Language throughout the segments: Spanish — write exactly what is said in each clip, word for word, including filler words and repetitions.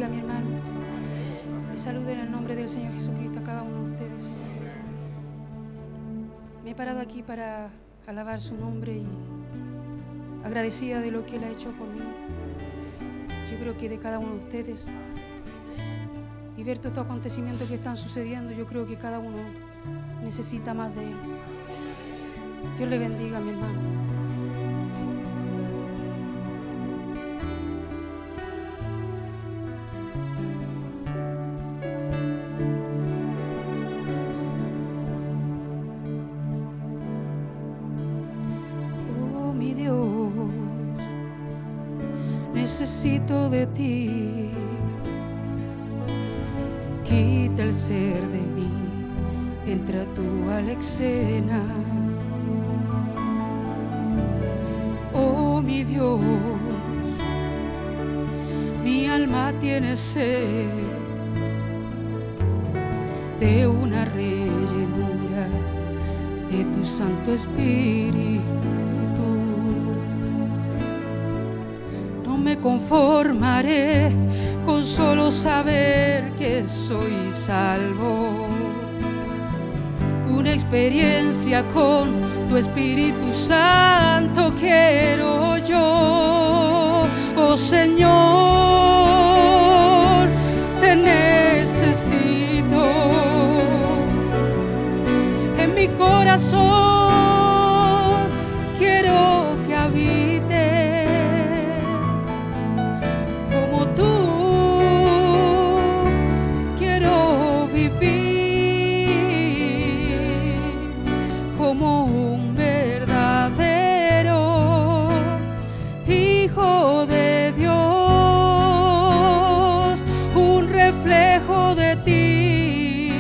bendiga, mi hermano. Les saludo en el nombre del Señor Jesucristo a cada uno de ustedes. Me he parado aquí para alabar su nombre y agradecida de lo que Él ha hecho por mí. Yo creo que de cada uno de ustedes. Y ver todos estos acontecimientos que están sucediendo, yo creo que cada uno necesita más de Él. Dios le bendiga, mi hermano. Oh, mi Dios, necesito de ti. Quita el ser de mí, entra tú a la escena. Oh, mi Dios, mi alma tiene sed de una rellenura de tu Santo Espíritu. No me conformaré con solo saber que soy salvo. Una experiencia con tu Espíritu Santo quiero yo. Oh Señor, te necesito en mi corazón. Quiero que habites como tú. Quiero vivir como un verdadero hijo de Dios, un reflejo de ti.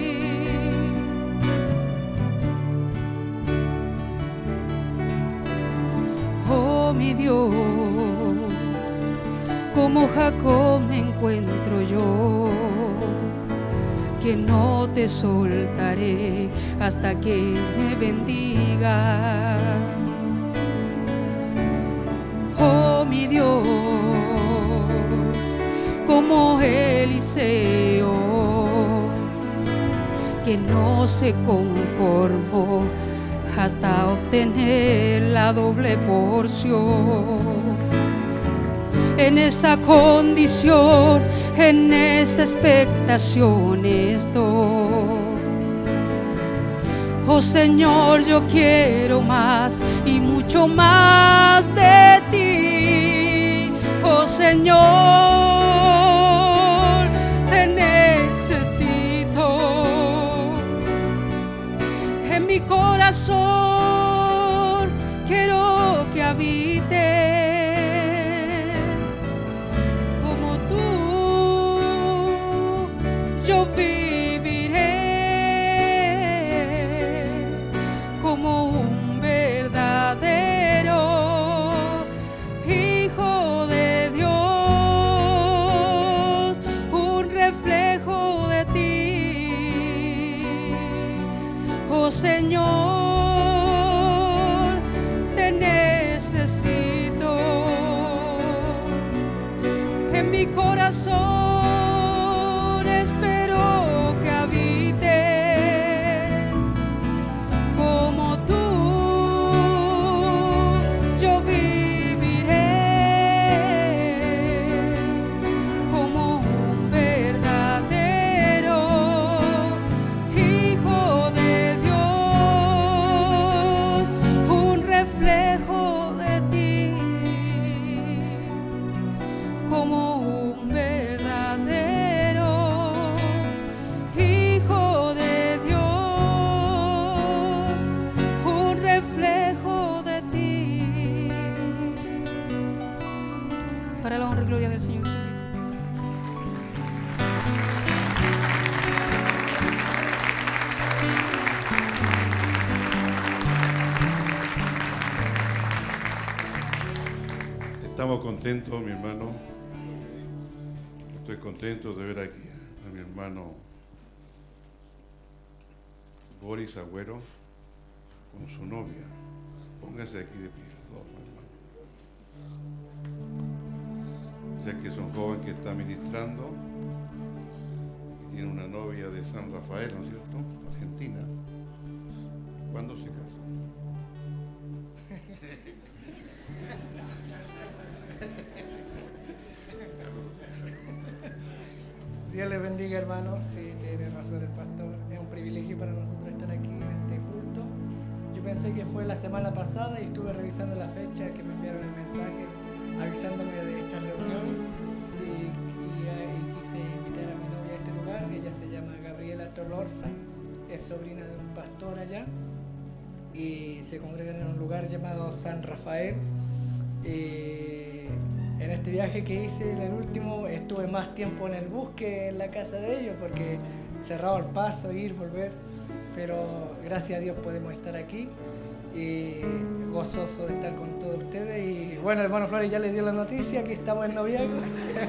Oh, mi Dios, como Jacob me encuentro yo, que no te soltaré hasta que me bendiga. Oh, mi Dios, como Eliseo, que no se conformó hasta obtener la doble porción. En esa condición, en esa expectación estoy. Oh Señor, yo quiero más y mucho más de ti. Oh Señor, te necesito en mi corazón. Quiero que habites yo viviré como un verdadero hijo de Dios, un reflejo de ti. Oh Señor, te necesito en mi corazón. Para la honra y gloria del Señor Jesucristo. Estamos contentos, mi hermano. Estoy contento de ver aquí a mi hermano Boris Agüero con su novia. Póngase aquí de pie, dos, hermano. Sé que es un joven que está ministrando, tiene una novia de San Rafael, ¿no es cierto? Argentina. ¿Cuándo se casa? Dios les bendiga, hermanos. Sí, tiene razón el pastor. Es un privilegio para nosotros estar aquí en este culto. Yo pensé que fue la semana pasada y estuve revisando la fecha que me enviaron el mensaje avisándome de esta reunión y, y, y quise invitar a mi novia a este lugar. Ella se llama Gabriela Tolorza, es sobrina de un pastor allá y se congregan en un lugar llamado San Rafael. Y en este viaje que hice, en el último, estuve más tiempo en el bus que en la casa de ellos porque cerraba el paso, ir, volver, pero gracias a Dios podemos estar aquí y gozoso de estar con todos ustedes. Y bueno, hermano Flores ya les dio la noticia que estamos en noviazgo.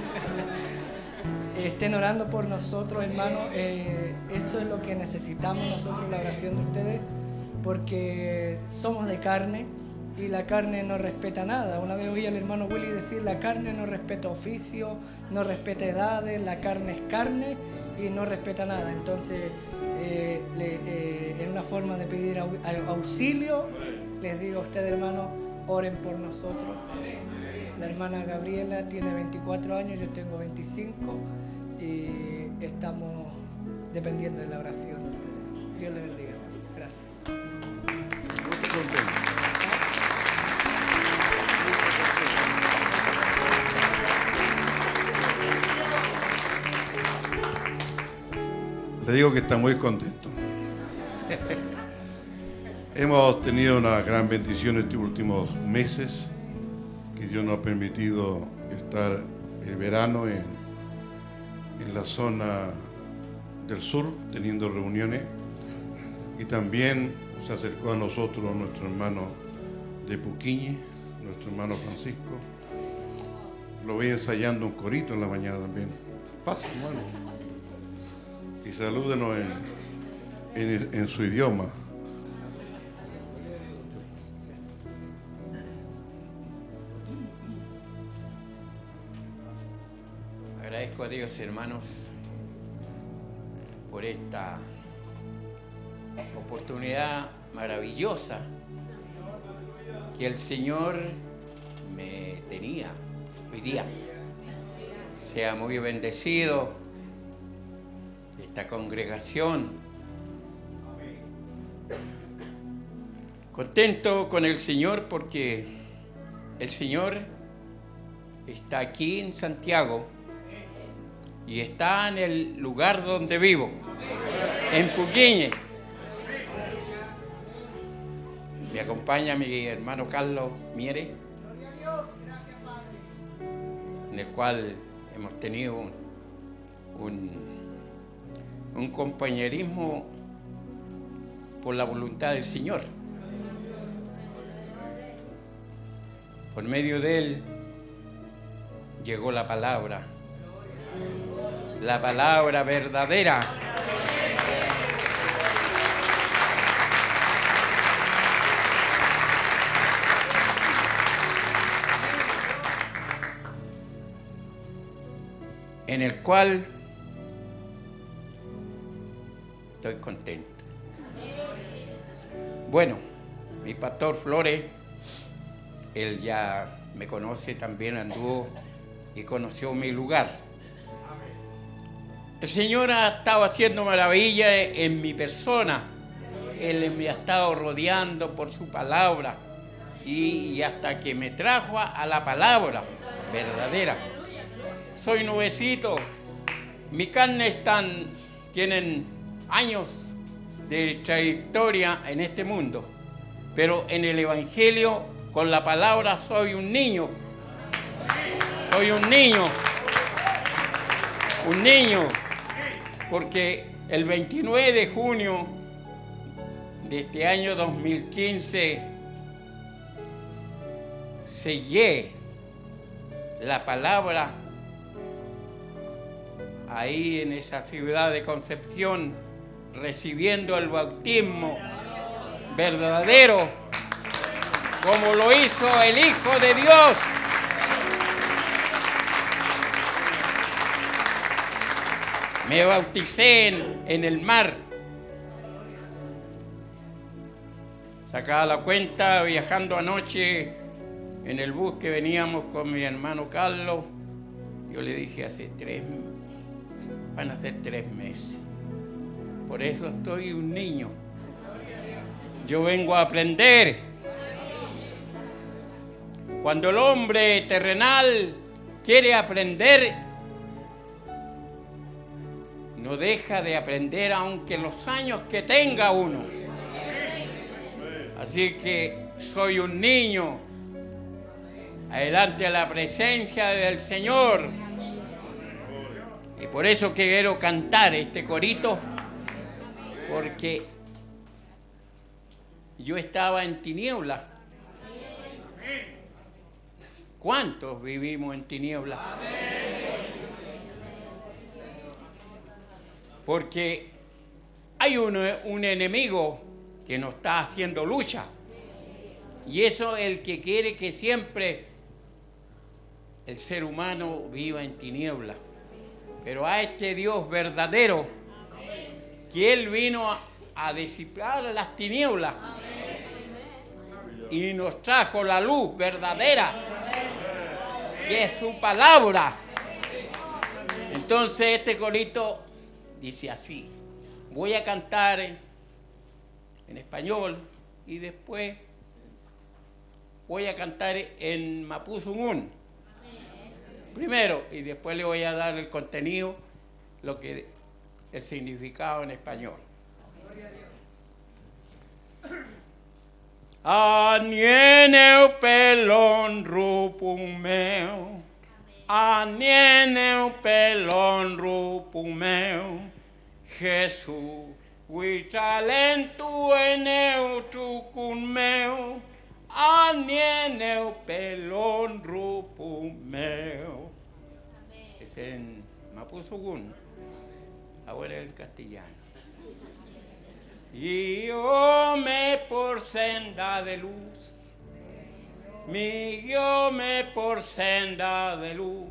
Estén orando por nosotros, hermanos. Eh, eso es lo que necesitamos nosotros, la oración de ustedes, porque somos de carne y la carne no respeta nada. Una vez oí al hermano Willy decir: la carne no respeta oficio, no respeta edades, la carne es carne y no respeta nada. Entonces, eh, le, eh, en una forma de pedir au, auxilio, les digo a ustedes, hermanos, oren por nosotros. La hermana Gabriela tiene veinticuatro años, yo tengo veinticinco y estamos dependiendo de la oración de ustedes. Dios les bendiga. Gracias. Muy contento. Le digo que está muy contento. Hemos tenido una gran bendición estos últimos meses, que Dios nos ha permitido estar el verano en, en la zona del sur, teniendo reuniones, y también se acercó a nosotros nuestro hermano de Puquiñe, nuestro hermano Francisco. Lo voy ensayando un corito en la mañana también. Paz, hermano. Y salúdenos en, en, en su idioma. Agradezco a Dios, hermanos, por esta oportunidad maravillosa que el Señor me tenía hoy día. Sea muy bendecido esta congregación. Contento con el Señor porque el Señor está aquí en Santiago y está en el lugar donde vivo, en Puquiñe. Me acompaña mi hermano Carlos Miere, en el cual hemos tenido un, un, un compañerismo por la voluntad del Señor. Por medio de él llegó la palabra, la palabra verdadera. En el cual estoy contento. Bueno, mi pastor Flores, él ya me conoce, también anduvo y conoció mi lugar. El Señor ha estado haciendo maravillas en mi persona. Él me ha estado rodeando por su palabra y, y hasta que me trajo a, a la palabra verdadera. Soy nuevecito, mi carne están, tienen años de trayectoria en este mundo, pero en el Evangelio, con la palabra, soy un niño. Soy un niño. Un niño. Porque el veintinueve de junio de este año dos mil quince sellé la palabra ahí en esa ciudad de Concepción, recibiendo el bautismo verdadero, como lo hizo el Hijo de Dios. Me bauticé en, en el mar. Sacaba la cuenta viajando anoche en el bus que veníamos con mi hermano Carlos. Yo le dije hace tres, van a ser tres meses. Por eso estoy un niño. Yo vengo a aprender. Cuando el hombre terrenal quiere aprender, no deja de aprender aunque los años que tenga uno. Así que soy un niño adelante a la presencia del Señor. Y por eso quiero cantar este corito, porque yo estaba en tinieblas. ¿Cuántos vivimos en tinieblas? Porque hay un, un enemigo que nos está haciendo lucha. Y eso es el que quiere que siempre el ser humano viva en tinieblas. Pero a este Dios verdadero, que Él vino a, a disipar las tinieblas y nos trajo la luz verdadera, que es su palabra. Entonces este corito dice así. Voy a cantar en, en español y después voy a cantar en mapuzungún primero y después le voy a dar el contenido, lo que el significado en español. Anieneu pelon rupung meu, anieneu pelon rupung meu, Jesús, huitralentu eneu tukun meu, anieneu pelon rupung meu. Es en mapuzungún, ahora en castellano. Guíome por senda de luz, mi guíome por senda de luz.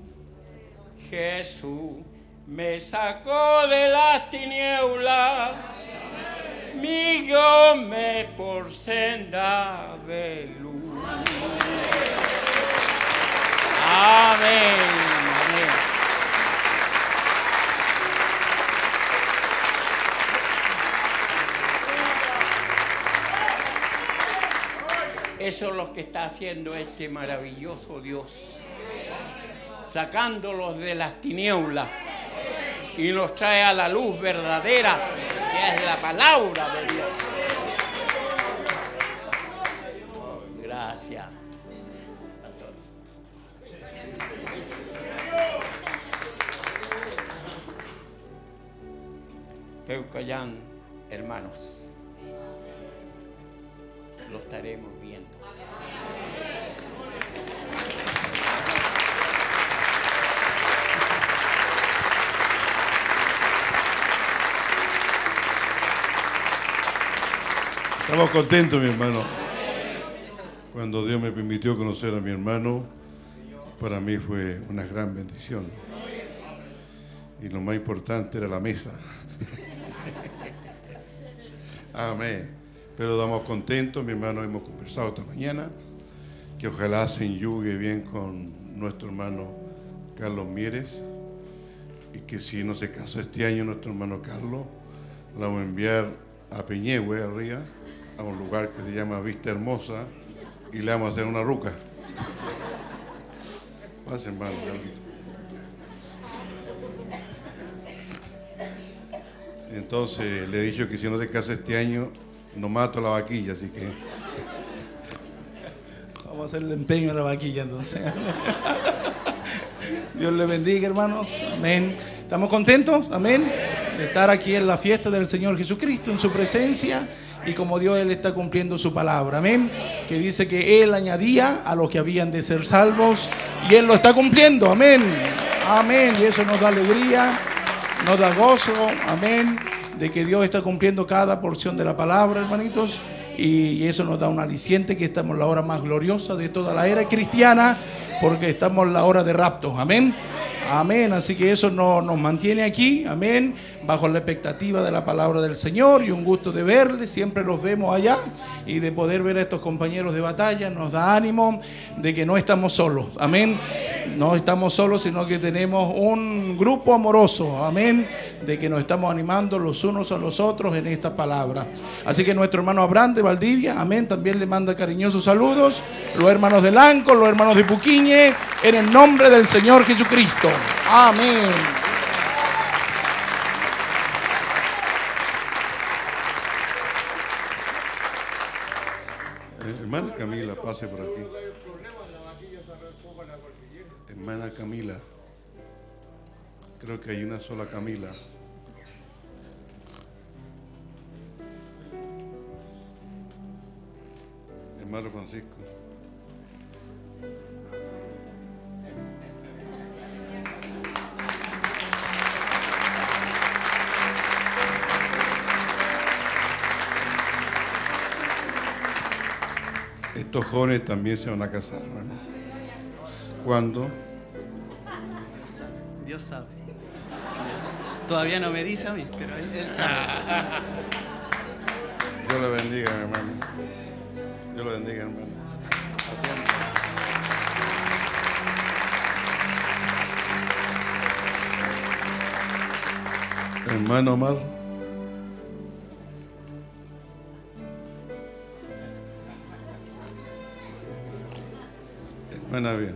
Jesús me sacó de las tinieblas, mi guíome por senda de luz. Amén, amén. Eso es lo que está haciendo este maravilloso Dios, sacándolos de las tinieblas y los trae a la luz verdadera, que es la palabra de Dios. Gracias, pastor. Peucayán, hermanos, lo estaremos viendo. Estamos contentos, mi hermano. Cuando Dios me permitió conocer a mi hermano, para mí fue una gran bendición. Y lo más importante era la mesa. Amén. Pero estamos contentos, mi hermano, hemos conversado esta mañana, que ojalá se enyugue bien con nuestro hermano Carlos Mieres, y que si no se casa este año nuestro hermano Carlos, la vamos a enviar a Peñehue, arriba, a un lugar que se llama Vista Hermosa, y le vamos a hacer una ruca. Pase, hermano. Entonces le he dicho que si no se casa este año, no mato la vaquilla, así que... Vamos a hacer el empeño de la vaquilla entonces. Dios le bendiga, hermanos. Amén. ¿Estamos contentos? Amén. De estar aquí en la fiesta del Señor Jesucristo, en su presencia, y como Dios Él está cumpliendo su palabra. Amén. Que dice que Él añadía a los que habían de ser salvos, y Él lo está cumpliendo. Amén. Amén. Y eso nos da alegría, nos da gozo. Amén. De que Dios está cumpliendo cada porción de la palabra, hermanitos. Y eso nos da un aliciente, que estamos en la hora más gloriosa de toda la era cristiana, porque estamos en la hora de rapto. Amén. Amén. Así que eso nos, nos mantiene aquí, amén, bajo la expectativa de la palabra del Señor, y un gusto de verles. Siempre los vemos allá, y de poder ver a estos compañeros de batalla nos da ánimo de que no estamos solos, amén. No estamos solos, sino que tenemos un grupo amoroso, amén, de que nos estamos animando los unos a los otros en esta palabra. Así que nuestro hermano Abraham de Valdivia, amén, también le manda cariñosos saludos. Los hermanos de Lanco, los hermanos de Puquiñe, en el nombre del Señor Jesucristo. Amén. Eh, hermana Camila, pase por aquí. Hermana Camila. Creo que hay una sola Camila. Hermano Francisco. Estos jóvenes también se van a casar, ¿no? ¿Cuándo? Dios sabe. Todavía no me dice a mí, pero Él sabe. Dios le bendiga, hermano. Dios le bendiga, hermano. Hermano Omar. Hermana bien.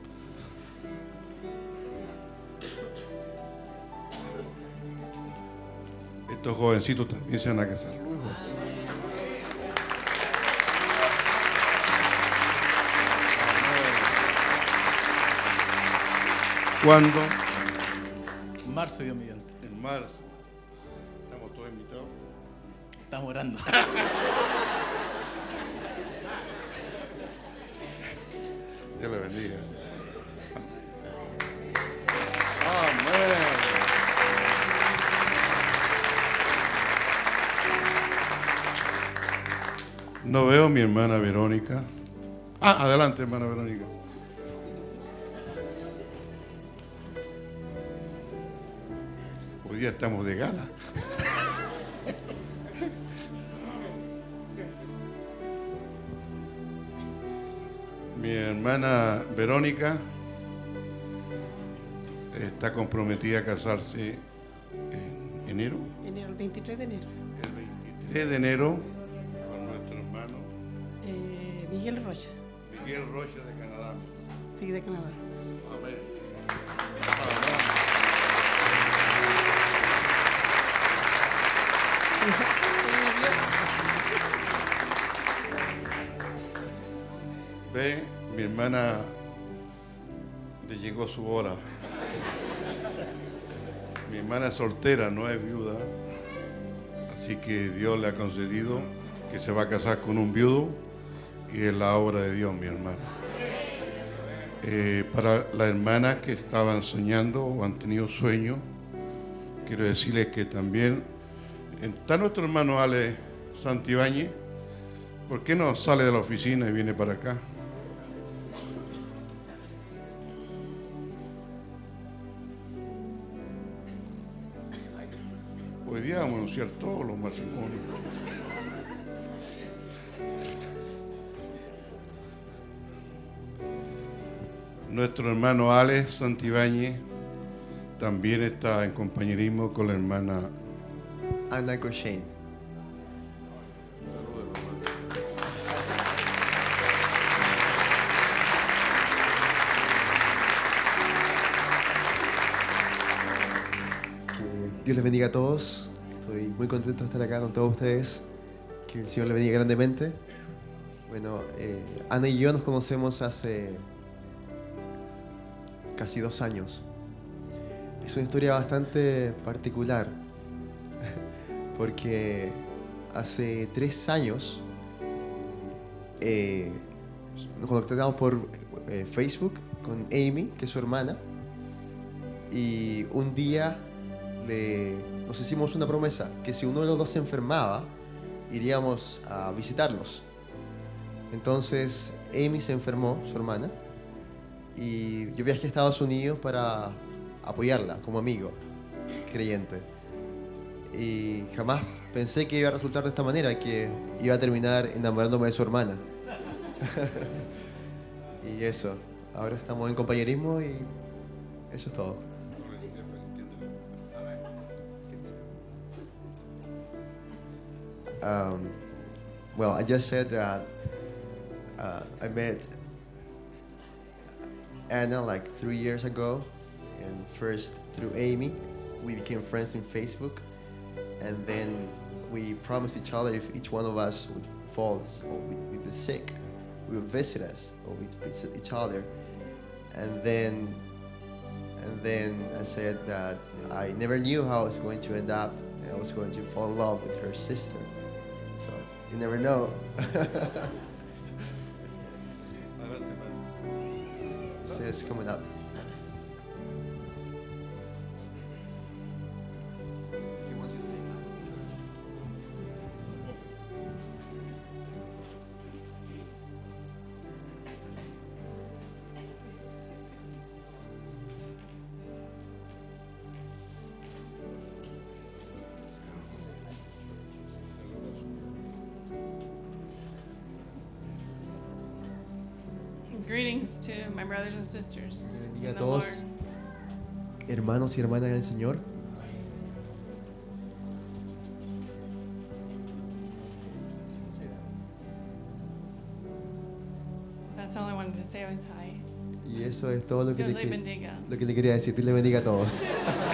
Estos jovencitos también se van a casar luego. ¿Cuándo? En marzo, Dios mediante. En marzo. Estamos todos invitados. Estamos orando. Dios le bendiga. Amén. No veo a mi hermana Verónica. Ah, adelante, hermana Verónica. Hoy día estamos de gala. Mi hermana Verónica está comprometida a casarse en enero. Enero, el veintitrés de enero. El veintitrés de enero con nuestro hermano Eh, Miguel Rocha, Miguel Rocha de Canadá. sí, de Canadá. Amén. Ve, mi hermana le llegó su hora. Mi hermana es soltera, no es viuda. Así que Dios le ha concedido que se va a casar con un viudo, y es la obra de Dios, mi hermano. Eh, para las hermanas que estaban soñando o han tenido sueños, quiero decirles que también está nuestro hermano Ale Santibáñez. ¿Por qué no sale de la oficina y viene para acá? Hoy día vamos a anunciar todos los matrimonios. Nuestro hermano Ale Santibáñez también está en compañerismo con la hermana Ana Cochet. Que Dios les bendiga a todos. Estoy muy contento de estar acá con todos ustedes. Que el Señor les bendiga grandemente. Bueno, eh, Ana y yo nos conocemos hace casi dos años. Es una historia bastante particular, porque hace tres años eh, nos contactamos por eh, Facebook con Amy, que es su hermana, y un día le, nos hicimos una promesa, que si uno de los dos se enfermaba, iríamos a visitarlos. Entonces Amy se enfermó, su hermana, y yo viajé a Estados Unidos para apoyarla como amigo creyente. Y jamás pensé que iba a resultar de esta manera, que iba a terminar enamorándome de su hermana. Y eso, ahora estamos en compañerismo y eso es todo. Um, well, I just said that uh, I met Anna like three years ago, and first through Amy, we became friends in Facebook, and then we promised each other if each one of us would fall or we would be sick, we would visit us or we'd visit each other, and then and then I said that I never knew how I was going to end up, and I was going to fall in love with her sister. So you never know. So it's coming up. Greetings to my brothers and sisters Bendiga in a the todos, Lord. hermanos y hermanas del Señor. That's all I wanted to say was hi. Y eso es todo lo que, Dios le, le que- bendiga. lo que le quería decir. Dios le bendiga a todos.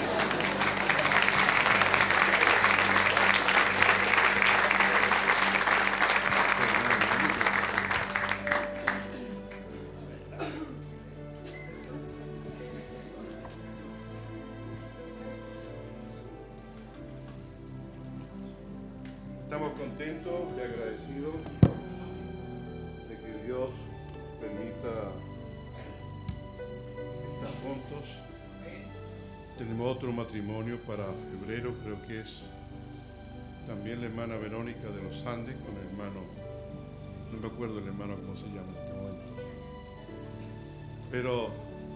Estamos contentos y agradecidos de que Dios permita estar juntos. Tenemos otro matrimonio para febrero, creo que es también la hermana Verónica de los Andes con el hermano, no me acuerdo el hermano cómo se llama en este momento. Pero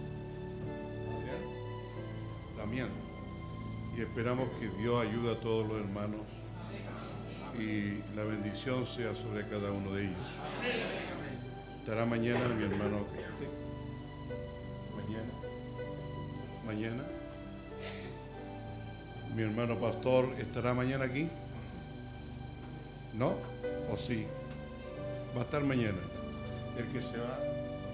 Damián, y esperamos que Dios ayude a todos los hermanos y la bendición sea sobre cada uno de ellos. Estará mañana mi hermano. Mañana. Mañana. Mi hermano pastor estará mañana aquí. ¿No? ¿O sí? Va a estar mañana. El que se va.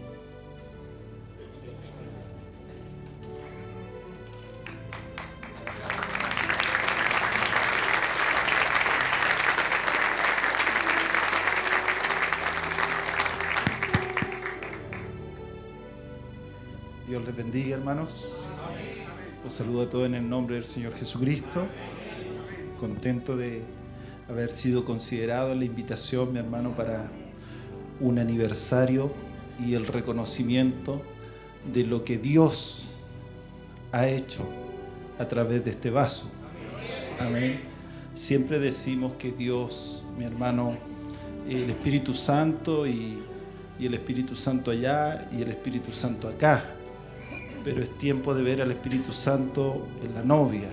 Dios les bendiga, hermanos. Los saludo a todos en el nombre del Señor Jesucristo. Contento de haber sido considerado en la invitación, mi hermano, para un aniversario y el reconocimiento de lo que Dios ha hecho a través de este vaso. Amén. Siempre decimos que Dios, mi hermano, el Espíritu Santo y, y el Espíritu Santo allá y el Espíritu Santo acá. Pero es tiempo de ver al Espíritu Santo en la novia.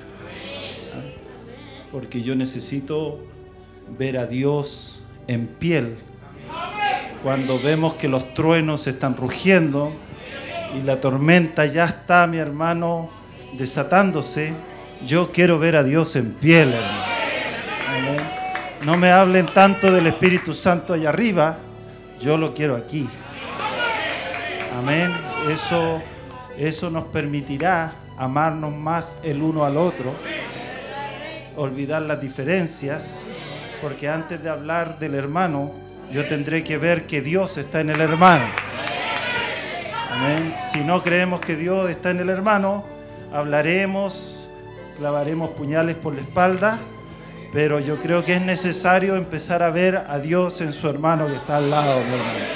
¿Ah? Porque yo necesito ver a Dios en piel. Cuando vemos que los truenos están rugiendo y la tormenta ya está, mi hermano, desatándose, yo quiero ver a Dios en piel, hermano. Amén. No me hablen tanto del Espíritu Santo allá arriba, yo lo quiero aquí. Amén. Eso, eso nos permitirá amarnos más el uno al otro, olvidar las diferencias, porque antes de hablar del hermano, yo tendré que ver que Dios está en el hermano. Amén. Si no creemos que Dios está en el hermano, hablaremos, clavaremos puñales por la espalda, pero yo creo que es necesario empezar a ver a Dios en su hermano que está al lado, mi hermano.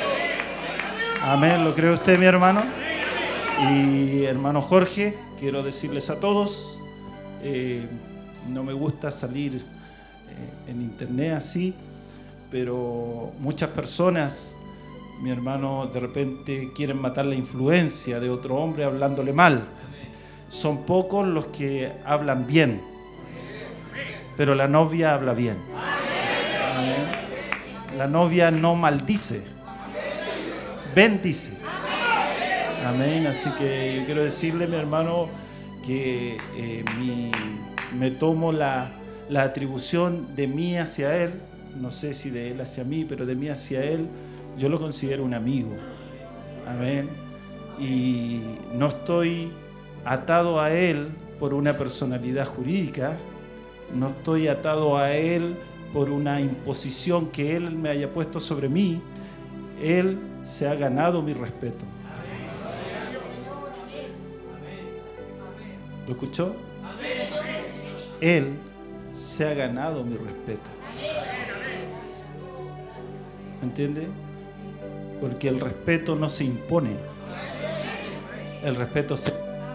Amén. ¿Lo cree usted, mi hermano? Y hermano Jorge, quiero decirles a todos, eh, no me gusta salir eh, en internet así, pero muchas personas, mi hermano, de repente quieren matar la influencia de otro hombre hablándole mal. son pocos los que hablan bien, pero la novia habla bien. Amén. La novia no maldice, bendice. Amén. Así que yo quiero decirle, mi hermano, que eh, mi, me tomo la, la atribución de mí hacia él, no sé si de él hacia mí, pero de mí hacia él, yo lo considero un amigo. Amén. Y no estoy atado a él por una personalidad jurídica, no estoy atado a él por una imposición que él me haya puesto sobre mí. Él se ha ganado mi respeto. ¿Lo escuchó? Él se ha ganado mi respeto. ¿Entiende? Porque el respeto no se impone. El respeto se...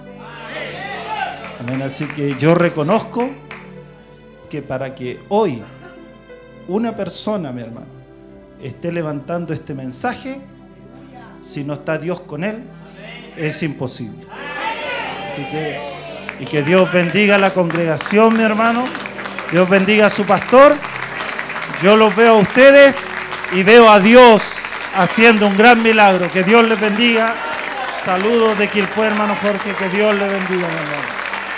Amén. Así que yo reconozco que para que hoy una persona, mi hermano, esté levantando este mensaje, si no está Dios con él, es imposible. Así que, y que Dios bendiga a la congregación, mi hermano. Dios bendiga a su pastor. Yo los veo a ustedes y veo a Dios haciendo un gran milagro. Que Dios les bendiga. Saludos de Quilpué, hermano Jorge. Que Dios les bendiga, mi hermano.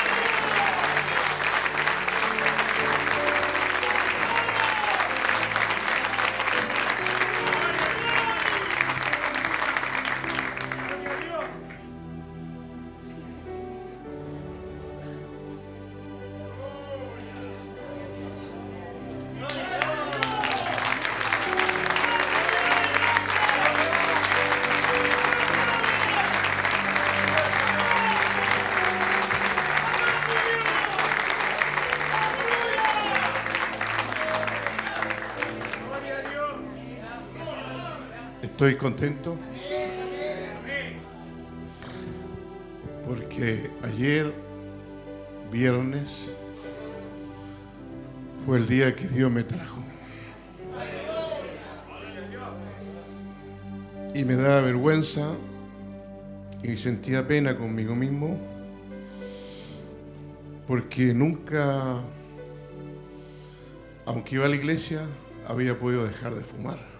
Estoy contento porque ayer, viernes, fue el día que Dios me trajo. Y me daba vergüenza y sentía pena conmigo mismo porque nunca, aunque iba a la iglesia, había podido dejar de fumar.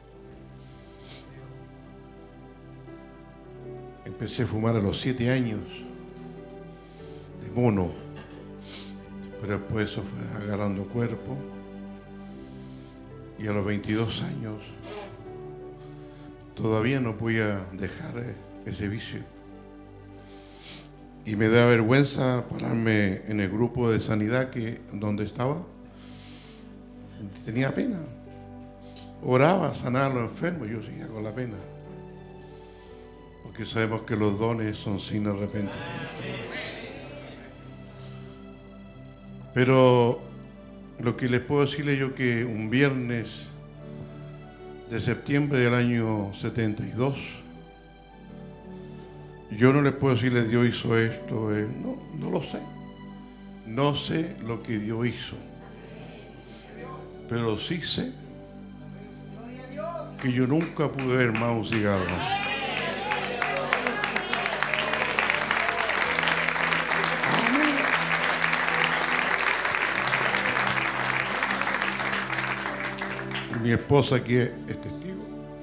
Empecé a fumar a los siete años, de mono, pero después eso fue agarrando cuerpo y a los veintidós años todavía no podía dejar ese vicio. Y me da vergüenza pararme en el grupo de sanidad que, donde estaba. Tenía pena. Oraba a sanar a los enfermos, yo seguía con la pena. Porque sabemos que los dones son sin arrepentimiento. Pero lo que les puedo decirle yo que un viernes de septiembre del año setenta y dos, yo no les puedo decirle Dios hizo esto, eh, no, no lo sé. No sé lo que Dios hizo. Pero sí sé que yo nunca pude ver más un cigarro. Mi esposa aquí es testigo.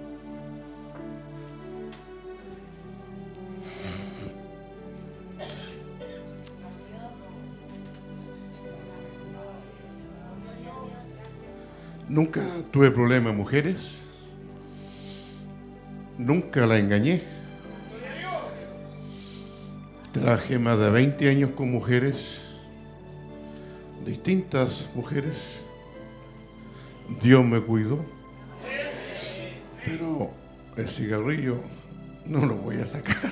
Nunca tuve problemas con mujeres. Nunca la engañé. Trabajé más de veinte años con mujeres, distintas mujeres. Dios me cuidó, pero el cigarrillo no lo voy a sacar.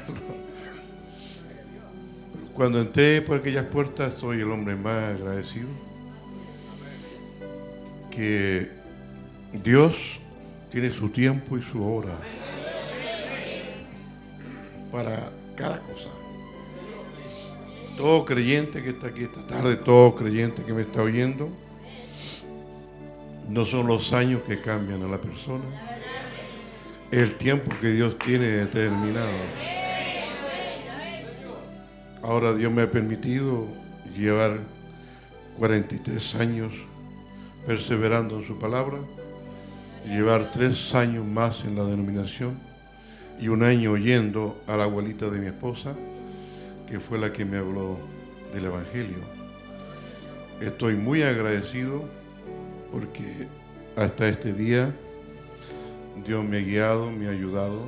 Cuando entré por aquellas puertas, soy el hombre más agradecido. Que Dios tiene su tiempo y su hora para cada cosa. Todo creyente que está aquí esta tarde, todo creyente que me está oyendo, no son los años que cambian a la persona, es el tiempo que Dios tiene determinado. ahora Dios me ha permitido llevar cuarenta y tres años perseverando en su palabra, llevar tres años más en la denominación y un año oyendo a la abuelita de mi esposa, que fue la que me habló del Evangelio. Estoy muy agradecido porque hasta este día Dios me ha guiado, me ha ayudado,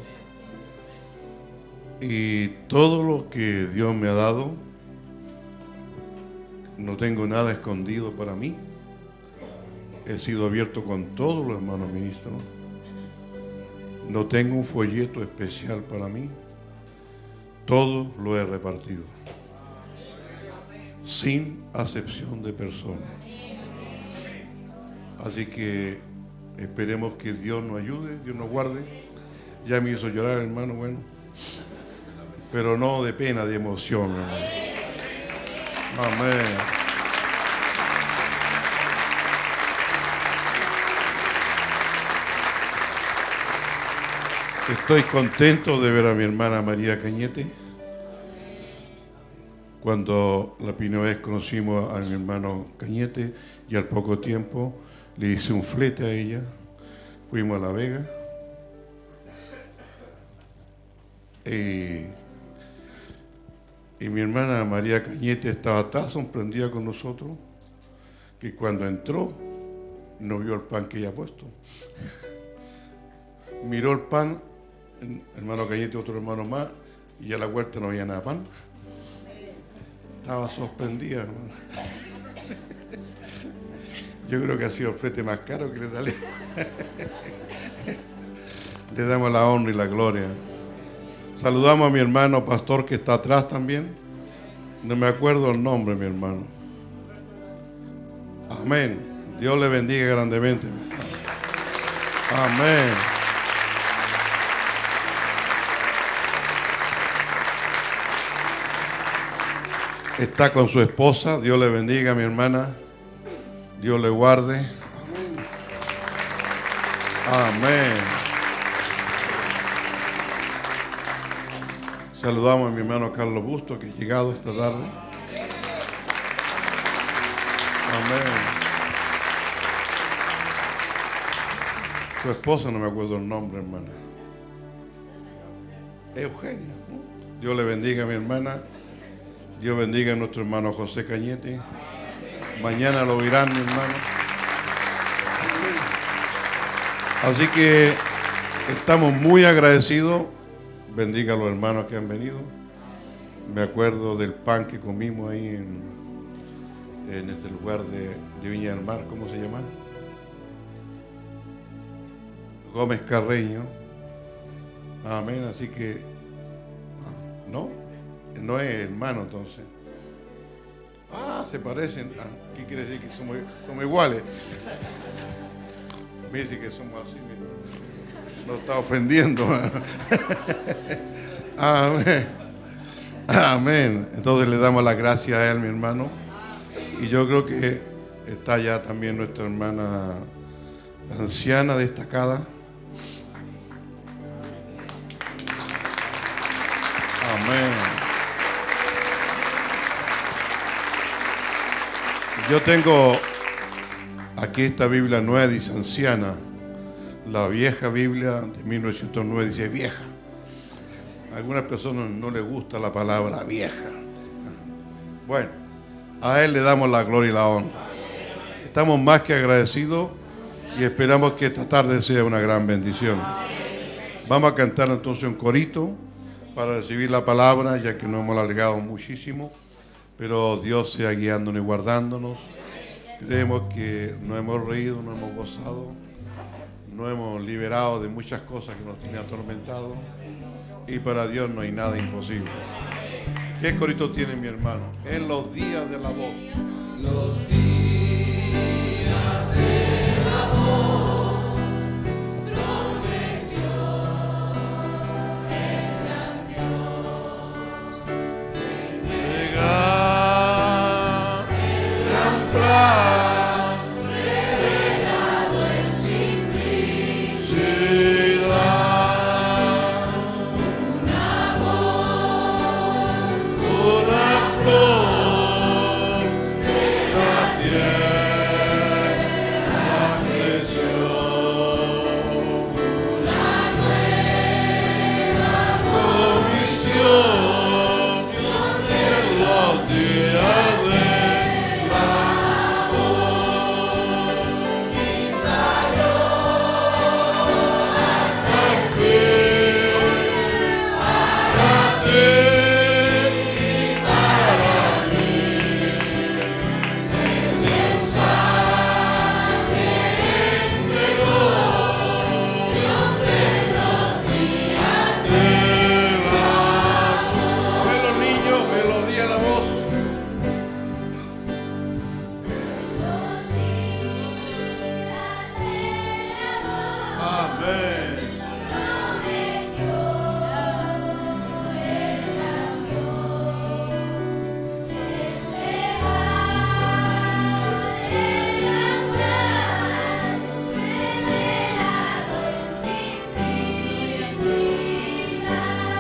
y todo lo que Dios me ha dado, no tengo nada escondido para mí. He sido abierto con todos los hermanos ministros. No tengo un folleto especial para mí. Todo lo he repartido, sin acepción de persona. Así que esperemos que Dios nos ayude, Dios nos guarde. Ya me hizo llorar, hermano, bueno, pero no de pena, de emoción, hermano. Amén. Estoy contento de ver a mi hermana María Cañete. Cuando la primera vez conocimos a mi hermano Cañete, y al poco tiempo le hice un flete a ella, fuimos a La Vega. Y, y mi hermana María Cañete estaba tan sorprendida con nosotros que cuando entró no vio el pan que ella ha puesto. Miró el pan, hermano Cañete, otro hermano más, y a la huerta no había nada de pan. Estaba sorprendida, hermano. Yo creo que ha sido el flete más caro que le salió. Le damos la honra y la gloria. Saludamos a mi hermano pastor que está atrás también. No me acuerdo el nombre, mi hermano. Amén. Dios le bendiga grandemente. Amén. Está con su esposa. Dios le bendiga, mi hermana. Dios le guarde. Amén. Amén. Saludamos a mi hermano Carlos Busto, que ha llegado esta tarde. Amén. Su esposa, no me acuerdo el nombre, hermana. Eugenia, ¿no? Dios le bendiga, mi hermana. Dios bendiga a nuestro hermano José Cañete. Mañana lo oirán, mi hermano. Así que estamos muy agradecidos. Bendiga a los hermanos que han venido. Me acuerdo del pan que comimos ahí en, en este lugar de, de Viña del Mar. ¿Cómo se llama? Gómez Carreño. Amén. Así que, ¿no? No es hermano entonces. Ah, se parecen. Ah, ¿qué quiere decir? Que somos, somos iguales. Me dice que somos así, mira. Nos está ofendiendo. Amén. Amén. Entonces le damos las gracias a él, mi hermano. Y yo creo que está ya también nuestra hermana anciana destacada. Amén. Yo tengo aquí esta Biblia nueva, dice anciana. La vieja Biblia de mil novecientos nueve dice vieja. A algunas personas no les gusta la palabra vieja. Bueno, a él le damos la gloria y la honra. Estamos más que agradecidos y esperamos que esta tarde sea una gran bendición. Vamos a cantar entonces un corito para recibir la palabra, ya que nos hemos alargado muchísimo, pero Dios sea guiándonos y guardándonos. Creemos que nos hemos reído, nos hemos gozado, nos hemos liberado de muchas cosas que nos tenían atormentados, y para Dios no hay nada imposible. ¿Qué corito tiene mi hermano? En los días de la voz. Los días de la voz prometió el gran Dios entregar el gran plan revelado en simplicidad. Una voz con la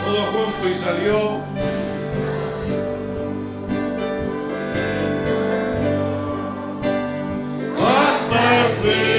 Todo junto y salió. Hasta el fin.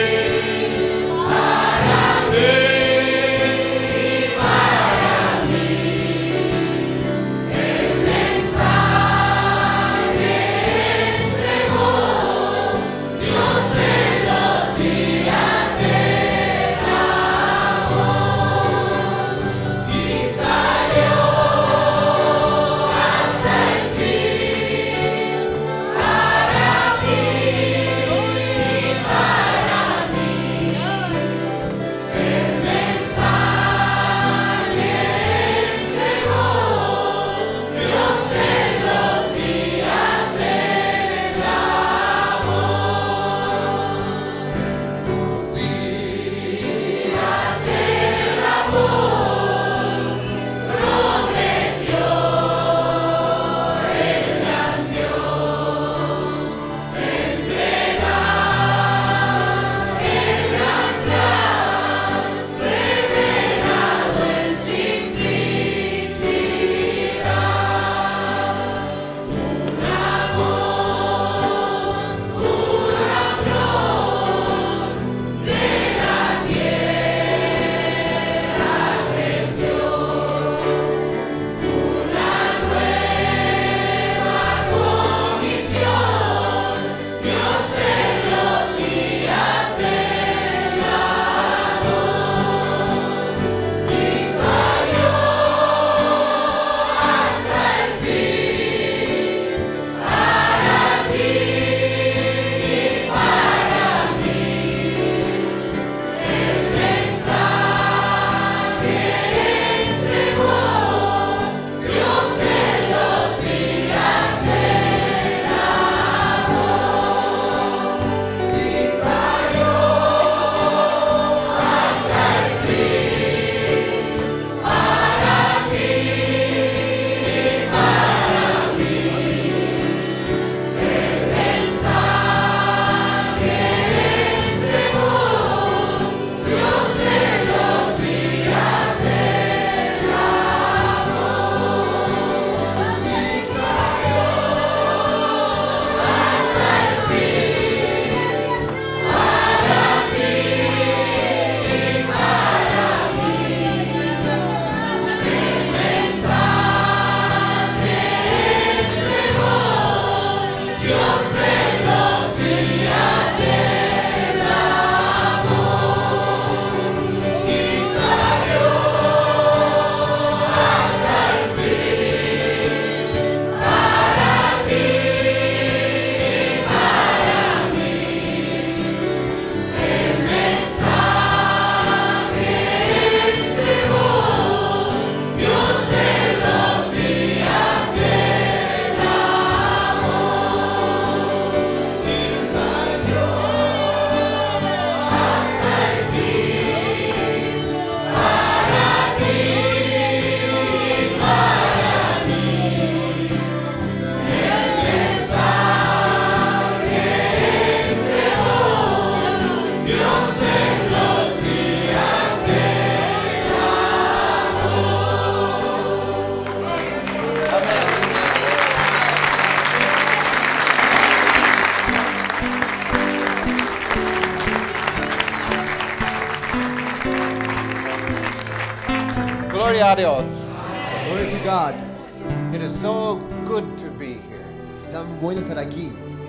Gloria a Dios. Glory to God. It is so good to be here. Tan bueno estar aquí.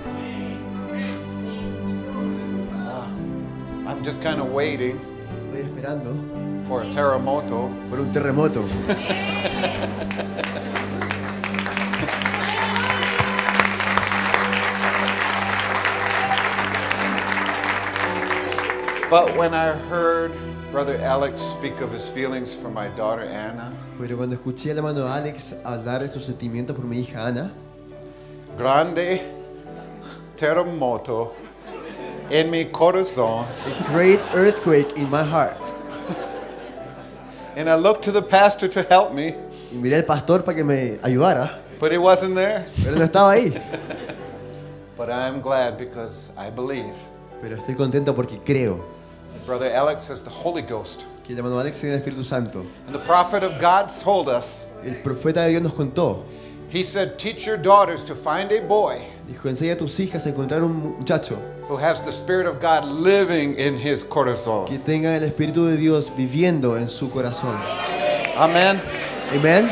Uh, I'm just kind of waiting Estoy esperando for a terremoto. por un terremoto. But when I heard Brother Alex speak of his feelings for my daughter Anna, Pero cuando escuché al hermano Alex hablar de sus sentimientos por mi hija Ana, grande terremoto en mi corazón, a great earthquake in my heart. and I looked to the pastor to help me, Y miré al pastor para que me ayudara, but he wasn't there. pero no estaba ahí. But I'm glad because I believe Pero estoy contento porque creo that Brother Alex has the Holy Ghost Que el hermano Alex tenía el Espíritu Santo. And the prophet of God told us, El profeta de Dios nos contó. he said, teach your daughters to find a boy Dijo, enseña a tus hijas a encontrar un muchacho who has the Spirit of God living in his corazón. que tenga el Espíritu de Dios viviendo en su corazón. Amen. Amén.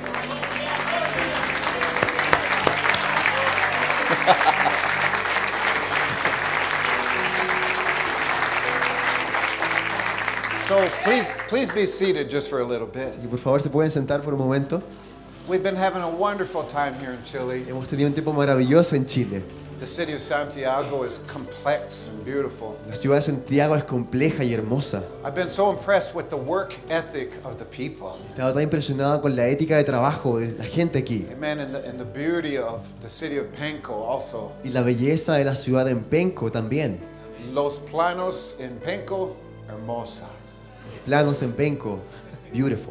So please, please be seated just for a little bit. Así que por favor se pueden sentar por un momento. We've been having a wonderful time here in Chile. Hemos tenido un tiempo maravilloso en Chile. The city of Santiago is complex and beautiful. La ciudad de Santiago es compleja y hermosa. I've been so impressed with the work ethic of the people. He estado tan impresionado con la ética de trabajo de la gente aquí. Amen. And the, and the beauty of the city of Penco also. Y la belleza de la ciudad de Penco también. Los planos en Penco, hermosa. Planos en Penco, beautiful.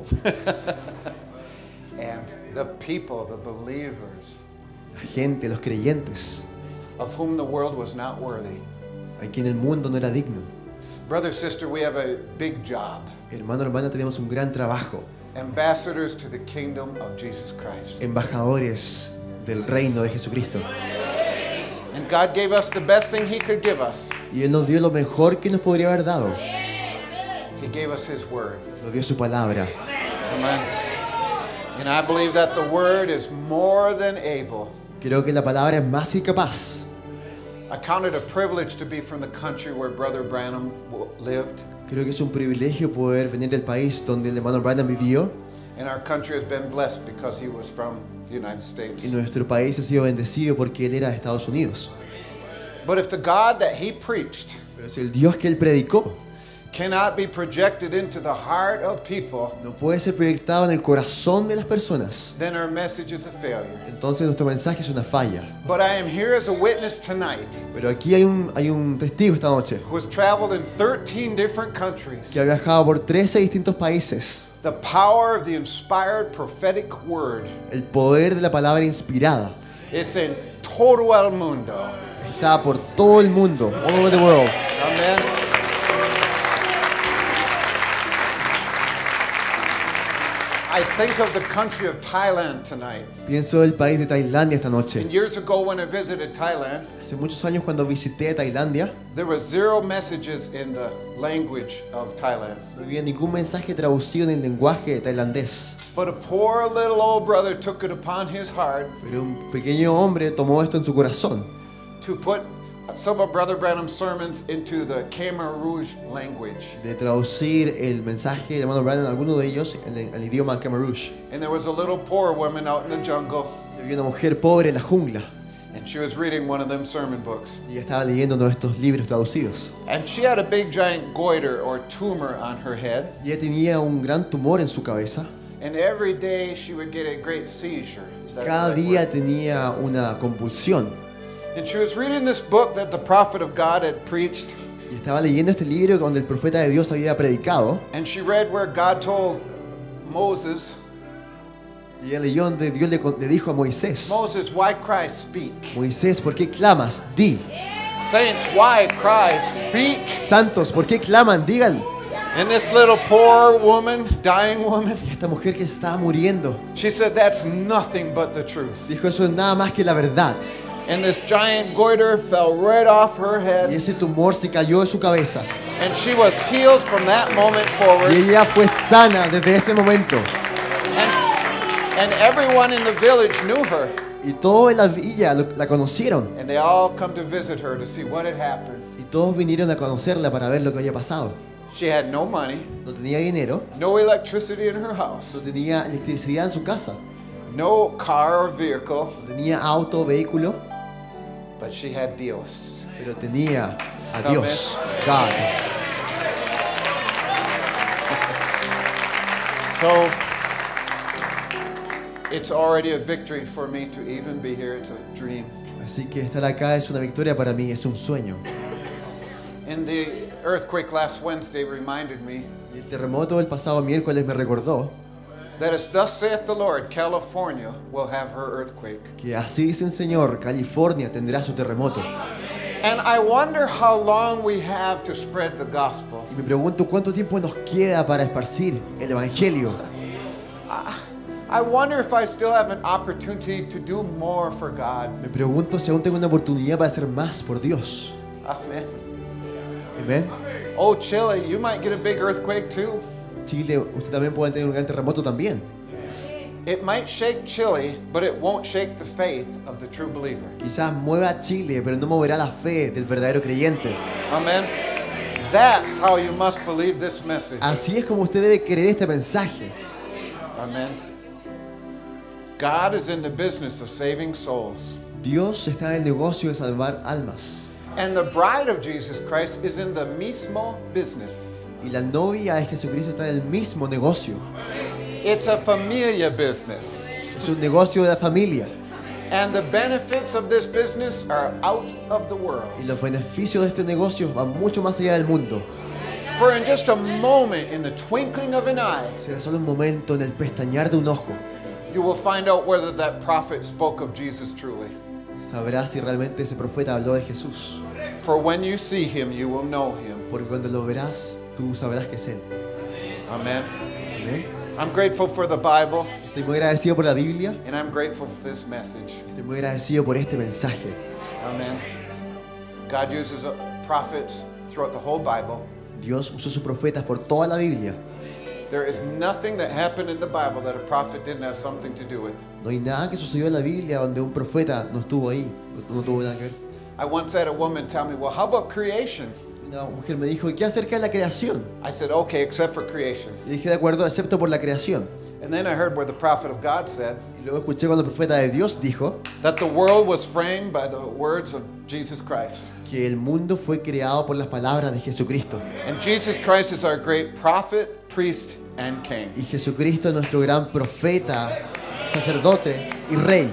And the people, the believers, La gente, los creyentes, of whom the world was not worthy. a quien el mundo no era digno. Brother, sister, we have a big job. Hermano, hermana, tenemos un gran trabajo. Ambassadors to the kingdom of Jesus Christ. Embajadores del reino de Jesucristo. And God gave us the best thing He could give us. Y Él nos dio lo mejor que nos podría haber dado. He gave us His word. Nos dio su palabra. Amen. And I believe that the word is more than able. Creo que la palabra es más que capaz. I count it a privilege to be from the country where Brother Branham lived. Creo que es un privilegio poder venir del país donde el hermano Branham vivió. And our country has been blessed because he was from the United States. Y nuestro país ha sido bendecido porque él era de Estados Unidos. But if the God that he preached Pero si el Dios que él predicó cannot be projected into the heart of people, no puede ser proyectado en el corazón de las personas, then our message is a failure. entonces nuestro mensaje es una falla. But I am here as a witness tonight Pero aquí hay un, hay un testigo esta noche who has traveled in thirteen different countries. que ha viajado por trece distintos países. The power of the inspired prophetic word El poder de la palabra inspirada is in todo el mundo. está por todo el mundo, all over the world. Amen. I think of the country of Thailand tonight. Pienso del país de Tailandia esta noche. And years ago when I visited Thailand, Hace muchos años cuando visité Tailandia, there were zero messages in the language of Thailand. no había ningún mensaje traducido en el lenguaje tailandés. But a poor little old brother took it upon his heart Pero un pequeño hombre tomó esto en su corazón to put some of Brother Branham's sermons into the Khmer Rouge language. de traducir el mensaje de hermano Branham, alguno de ellos, en el, en el idioma Khmer Rouge. And there was a little poor woman out in the jungle, Y había una mujer pobre en la jungla and she was reading one of them sermon books. y ella estaba leyendo uno de estos libros traducidos. And she had a big giant goiter or tumor on her head. Y ella tenía un gran tumor en su cabeza. And every day she would get a great seizure. Is that Cada the right día word? tenía una convulsión. And she was reading this book that the prophet of God had preached. Y estaba leyendo este libro donde el profeta de Dios había predicado. And she read where God told Moses, Y ella leyó donde Dios le, le dijo a Moisés: Moses, why cry, speak? Moisés, ¿por qué clamas? Di. Saints, why cry, speak? Santos, ¿por qué claman? Digan. And this little poor woman, dying woman, Y esta mujer que estaba muriendo she said, that's nothing but the truth. dijo: eso es nada más que la verdad. And this giant goiter fell right off her Y head. ese tumor se cayó de su cabeza. And she was healed from that moment forward. Y ella fue sana desde ese momento. And, and everyone in the village knew her. Y todos en la villa lo- la conocieron. And they all come to visit her to see what had happened. Y todos vinieron a conocerla para ver lo que había pasado. She had no money, No tenía dinero, no electricity in her no house, tenía electricidad en su casa, no car or vehicle, no tenía auto, vehículo, but she had Dios. pero tenía a Dios, God. So it's already a victory for me to even be here. It's a dream. Así que estar acá es una victoria para mí, es un sueño. And the earthquake last Wednesday reminded me Y el terremoto del pasado miércoles me recordó that as thus saith the Lord, California will have her earthquake. que así dice el Señor, California tendrá su terremoto. And I wonder how long we have to spread the gospel. Y me pregunto cuánto tiempo nos queda para esparcir el evangelio. I wonder if I still have an opportunity to do more for God. Me pregunto si aún tengo una oportunidad para hacer más por Dios. Amen. Amén. Oh, Chile, you might get a big earthquake too. Chile, usted también puede tener un gran terremoto también. It might shake Chile, but it won't shake the faith of the true believer. Quizás mueva a Chile, pero no moverá la fe del verdadero creyente. Amen. That's how you must believe this message. Así es como usted debe creer este mensaje. Amen. God is in the business of saving souls. Dios está en el negocio de salvar almas. And the bride of Jesus Christ is in the mismo business. Y la novia de Jesucristo está en el mismo negocio. It's a familia business. Es un negocio de la familia. And the benefits of this business are out of the world. Y los beneficios de este negocio van mucho más allá del mundo. For in just a moment, in the twinkling of an eye, Será solo un momento en el pestañear de un ojo. you will find out whether that prophet spoke of Jesus truly. Sabrás si realmente ese profeta habló de Jesús. For when you see him, you will know him. Porque cuando lo verás, tú sabrás que es Él. Amen. Amén. I'm grateful for the Bible, Estoy muy agradecido por la Biblia. and I'm grateful for this message. Estoy muy agradecido por este mensaje. Amen. God uses uh, prophets throughout the whole Bible. Dios usó sus profetas por toda la Biblia. There is nothing that happened in the Bible that a prophet didn't have something to do with. No hay nada que sucedió en la Biblia donde un profeta no estuvo ahí, no, no tuvo nada que ver. I once had a woman tell me, well, how about creation? Una mujer me dijo, ¿y qué acerca de la creación? I said, okay, except for creation. Y dije, de acuerdo, excepto por la creación. And then I heard where the prophet of God said Y luego escuché cuando el profeta de Dios dijo that the world was framed by the words of Jesus Christ. que el mundo fue creado por las palabras de Jesucristo. And Jesus Christ is our great prophet, priest, and king. Y Jesucristo es nuestro gran profeta, sacerdote y rey.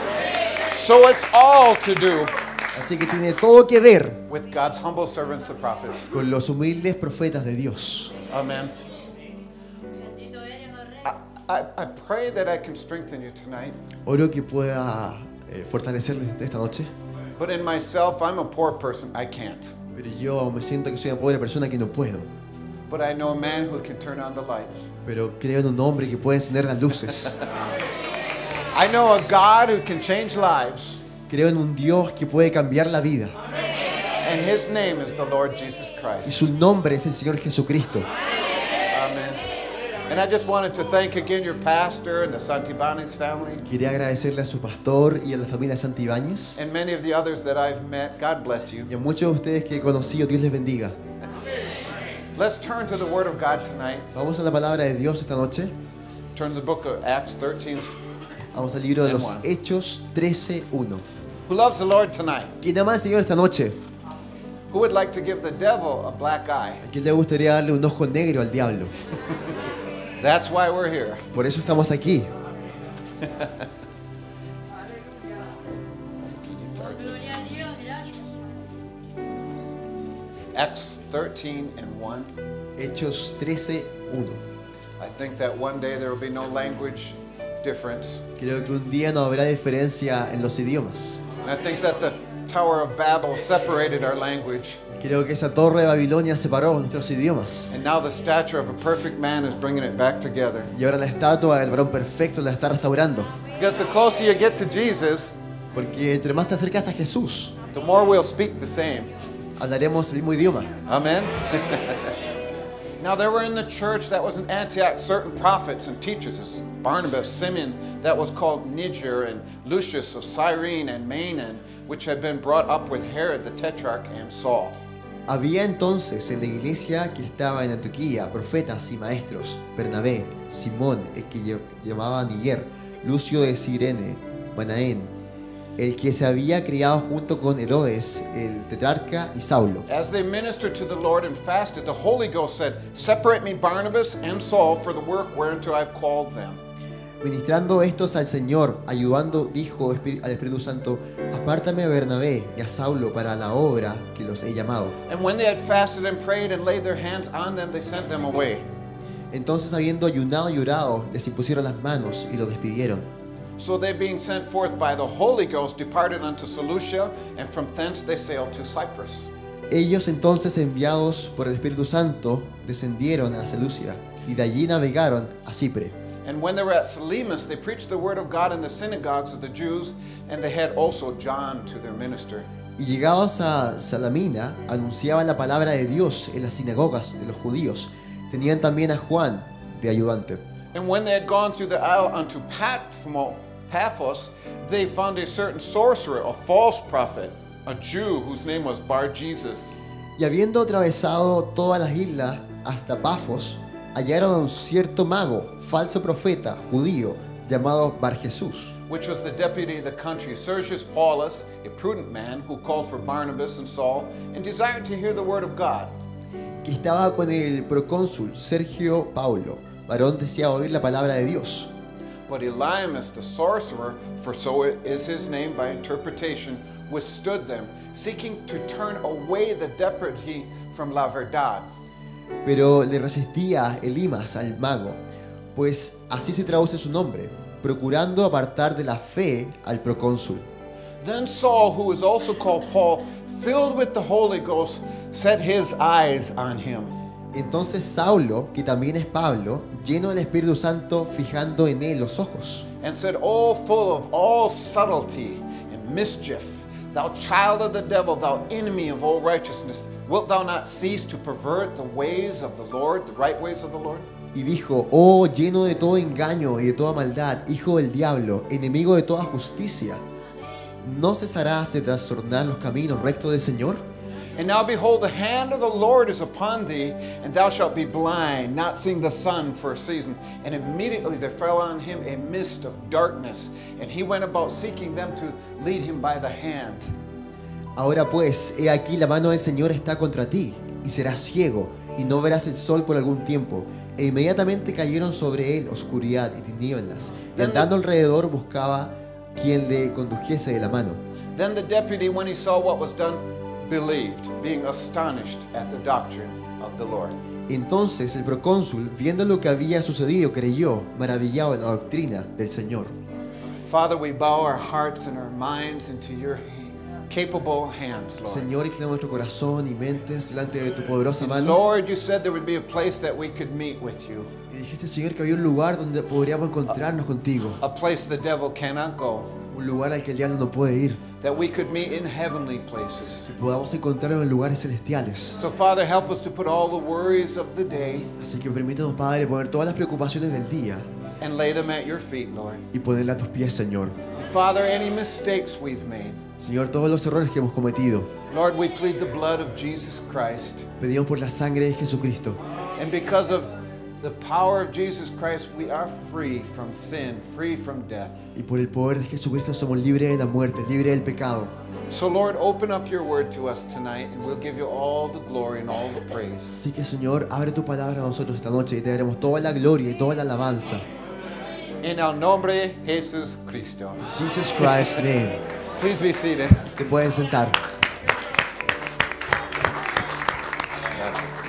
So it's all to do Así que tiene todo que ver with God's humble servants, the prophets. con los humildes profetas de Dios. Amen. I, I, I pray that I can strengthen you tonight. Oro que pueda eh, fortalecerles esta noche. But in myself, I'm a poor person. I can't. Pero yo me siento que soy una pobre persona que no puedo. But I know a man who can turn on the lights. Pero creo en un hombre que puede encender las luces. I know a God who can change lives. Creo en un Dios que puede cambiar la vida. And his name is the Lord Jesus Y Christ. su nombre es el Señor Jesucristo. Amen. And I just wanted to thank again your pastor and the Santibanez family Quería agradecerle a su pastor y a la familia Santibáñez. and many of the others that I've met. God bless you. Y a muchos de ustedes que he conocido, Dios les bendiga. Let's turn to the Word of God tonight. Vamos a la palabra de Dios esta noche. Turn to the book of Acts thirteen. Vamos al libro de los And one. Hechos trece uno. Who loves the Lord tonight? ¿Quién ama al Señor esta noche? Who would like to give the devil a black eye? ¿A quién le gustaría darle un ojo negro al diablo? That's why we're here. Por eso estamos aquí. Acts thirteen and one. Hechos trece uno. I think that one day there will be no language difference. Creo que un día no habrá diferencia en los idiomas. And I think that the Tower of Babel separated our language. Creo que esa torre de Babilonia separó nuestros idiomas. And now the stature of a perfect man is bringing it back together. Y ahora la estatua del varón perfecto la está restaurando. Because the closer you get to Jesus, Porque entre más te acercas a Jesús, the more we'll speak the same. hablaremos el mismo idioma. Amen. Now there were in the church that was in Antioch certain prophets and teachers, Barnabas, Simeon, that was called Niger, and Lucius of Cyrene and Manaen, which had been brought up with Herod the Tetrarch and Saul. Había entonces en la iglesia que estaba en Antioquía profetas y maestros, Bernabé, Simón, el que lle- llamaba Niger, Lucio de Cirene, Manaén, el que se había criado junto con Herodes, el tetrarca, y Saulo. As they ministered to the Lord and fasted, the Holy Ghost said, "Separate me Barnabas and Saul for the work whereunto I've called them." Ministrando estos al Señor, ayudando, dijo Espí- al Espíritu Santo, apártame a Bernabé y a Saulo para la obra que los he llamado. And when they had fasted and prayed and laid their hands on them, they sent them away. Entonces, habiendo ayunado y orado, les impusieron las manos y los despidieron. So they, being sent forth by the Holy Ghost, departed unto Seleucia, and from thence they sailed to Cyprus. Ellos entonces, enviados por el Espíritu Santo, descendieron a Seleucia y de allí navegaron a Chipre. And when they were at Salamis, they preached the word of God in the synagogues of the Jews, and they had also John to their minister. Y llegados a Salamina, anunciaban la palabra de Dios en las sinagogas de los judíos. Tenían también a Juan de ayudante. And when they had gone through the isle unto Paphmo, Paphos, they found a certain sorcerer, a false prophet, a Jew whose name was Bar-Jesus. Y habiendo atravesado todas las islas hasta Pafos, hallaron a un cierto mago, falso profeta, judío, llamado Bar-Jesús, which was the deputy of the country, Sergius Paulus, a prudent man, who called for Barnabas and Saul, and desired to hear the word of God. que estaba con el procónsul Sergio Paulo, varón deseaba oír la palabra de Dios. But Elymas the sorcerer, for so is his name by interpretation, withstood them, seeking to turn away the deputy from la verdad. Pero le resistía Elimas al mago, pues así se traduce su nombre, procurando apartar de la fe al procónsul. Then Saul, who is also called Paul, filled with the Holy Ghost, set his eyes on him. Entonces Saulo, que también es Pablo, lleno del Espíritu Santo, fijando en él los ojos, And said, O full of all subtlety and mischief, thou child of the devil, thou enemy of all righteousness, wilt thou not cease to pervert the ways of the Lord, the right ways of the Lord? y dijo: Oh, lleno de todo engaño y de toda maldad, hijo del diablo, enemigo de toda justicia, ¿no cesarás de trastornar los caminos rectos del Señor? And now behold, the hand of the Lord is upon thee, and thou shalt be blind, not seeing the sun for a season. And immediately there fell on him a mist of darkness, and he went about seeking them to lead him by the hand. Ahora pues, he aquí la mano del Señor está contra ti, y serás ciego, y no verás el sol por algún tiempo. E inmediatamente cayeron sobre él oscuridad y tinieblas, y andando alrededor buscaba quien le condujese de la mano. Then the deputy, when he saw what was done, believed, being astonished at the doctrine of the Lord. Entonces el procónsul, viendo lo que había sucedido, creyó, maravillado de la doctrina del Señor. Father, we bow our hearts and our minds into your capable hands, Lord. Señor, inclina nuestro corazón y mentes delante de tu poderosa And mano. Lord, you said there would be a place that we could meet with you, Y dijiste, Señor, que había un lugar donde podríamos encontrarnos contigo. a place the devil cannot go, Un lugar al que el diablo no puede ir. that we could meet in heavenly places. Que podamos encontrarnos en lugares celestiales. So, Father, help us to put all the worries of the day Así que permítanos, Padre, poner todas las preocupaciones del día and lay them at your feet, Lord. y ponerlas a tus pies, Señor. Father, any mistakes we've made, Señor, todos los errores que hemos cometido, Lord, we plead the blood of Jesus Christ. pedimos por la sangre de Jesucristo. And because of the power of Jesus Christ, we are free from sin, free from death. Y por el poder de Jesucristo somos libres de la muerte, libres del pecado. So, Lord, open up your word to us tonight, and we'll give you all the glory and all the praise. Así que, Señor, abre tu palabra a nosotros esta noche y te daremos toda la gloria y toda la alabanza. En el nombre de Jesús Cristo. Jesus Christ's name. Please be seated. Se pueden sentar. Gracias.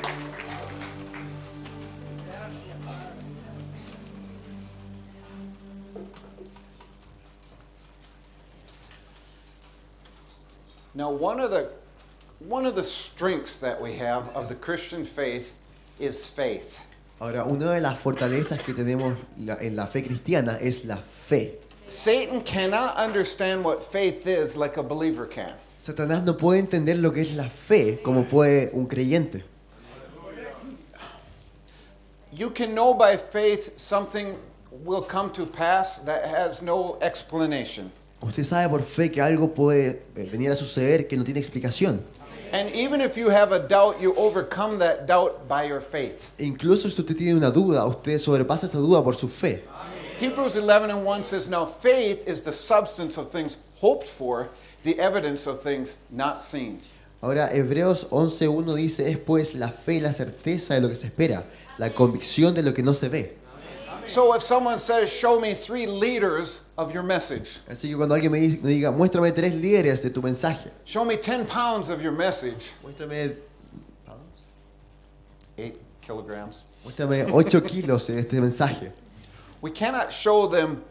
Now, one of the one of the strengths that we have of the Christian faith is faith. Ahora, una de las fortalezas que tenemos la- en la fe cristiana es la fe. Satan cannot understand what faith is like a believer can. Satanás no puede entender lo que es la fe como puede un creyente. You can know by faith something will come to pass that has no explanation. Usted sabe por fe que algo puede eh, venir a suceder que no tiene explicación. And even if you have a doubt, you overcome that doubt by your faith. E incluso si usted tiene una duda, usted sobrepasa esa duda por su fe. Hebrews eleven and one says, Now faith is the substance of things hoped for, the evidence of things not seen. Ahora, Hebreos once uno dice, es pues la fe la certeza de lo que se espera, la convicción de lo que no se ve. So if someone says, Show me three leaders of your message, Así que cuando alguien me di- me diga, muéstrame tres líderes de tu mensaje, show me ten pounds of your message, muéstrame, eight kilograms, muéstrame ocho kilos de este mensaje. we cannot show them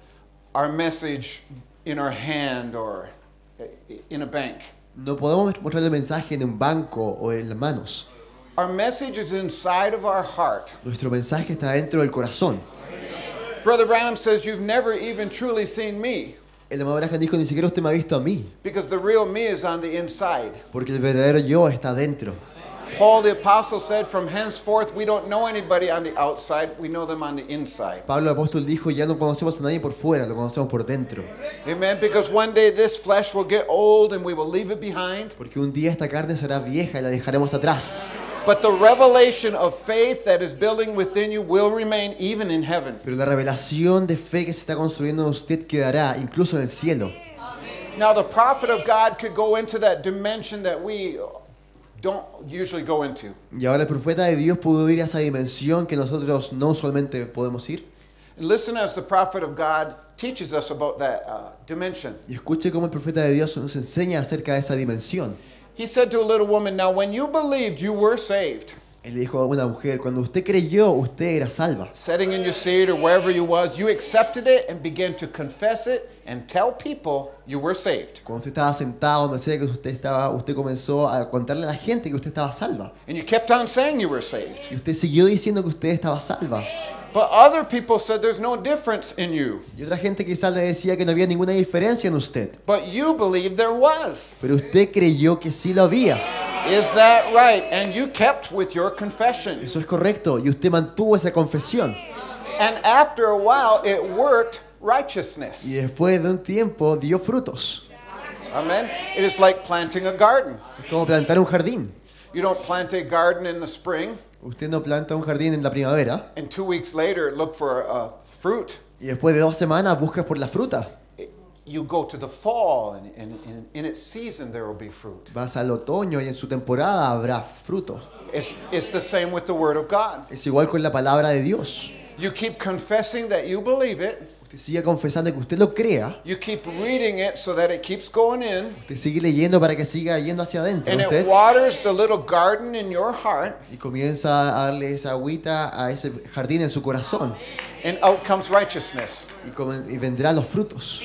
our message in our hand or in a bank. No podemos mostrar el mensaje en un banco o en las manos. Our message is inside of our heart. Nuestro mensaje está dentro del corazón. Brother Branham says, you've never even truly seen me. El amado Branham dijo, ni siquiera usted me ha visto a mí, Because the real me is on the inside. porque el verdadero yo está dentro. Paul the Apostle said, from henceforth we don't know anybody on the outside, we know them on the inside. Pablo el apóstol dijo, ya no conocemos a nadie por fuera, lo conocemos por dentro. Amen. Because one day this flesh will get old and we will leave it behind. Porque un día esta carne será vieja y la dejaremos atrás. But the revelation of faith that is building within you will remain even in heaven. Pero la revelación de fe que se está construyendo en usted quedará incluso en el cielo. Now the prophet of God could go into that dimension that we don't usually go into. Y ahora el profeta de Dios pudo ir a esa dimensión que nosotros no usualmente podemos ir. And listen as the prophet of God teaches us about that uh, dimension. Y escuche cómo el profeta de Dios nos enseña acerca de esa dimensión. He said to a little woman, now when you believed, you were saved. Él dijo a una mujer, cuando usted creyó, usted era salva. Sitting in your seat or wherever you was, you accepted it and began to confess it and tell people you were saved. Cuando usted estaba sentado, donde sea que usted estaba, usted comenzó a contarle a la gente que usted estaba salva. And you kept on saying you were saved. Y usted siguió diciendo que usted estaba salva. But other people said there's no difference in you. Y otra gente quizás le decía que no había ninguna diferencia en usted. But you believed there was. Pero usted creyó que sí lo había. Is that right? And you kept with your confession. Eso es correcto. Y usted mantuvo esa confesión. And after a while, it worked righteousness. Y después de un tiempo dio frutos. Amen. It is like planting a garden. Es como plantar un jardín. You don't plant a garden in the spring. Usted no planta un jardín en la primavera. And two weeks later, look for uh, fruit. Y después de dos semanas buscas por la fruta. You go to the fall, and, and, and in its season there will be fruit. Vas al otoño y en su temporada habrá fruto. It's, it's the same with the Word of God. Es igual con la palabra de Dios. You keep confessing that you believe it. Usted sigue confesando que usted lo crea. You keep reading it so that it keeps going in. Usted sigue leyendo para que siga yendo hacia adentro. And Usted. it waters the little garden in your heart. Y comienza a darle esa agüita a ese jardín en su corazón. And out comes righteousness. Y, comen- y vendrán los frutos.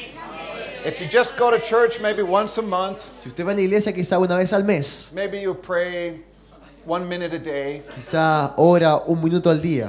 If you just go to church maybe once a month, Si usted va a la iglesia quizá una vez al mes, maybe you pray one minute a day, quizá ora un minuto al día,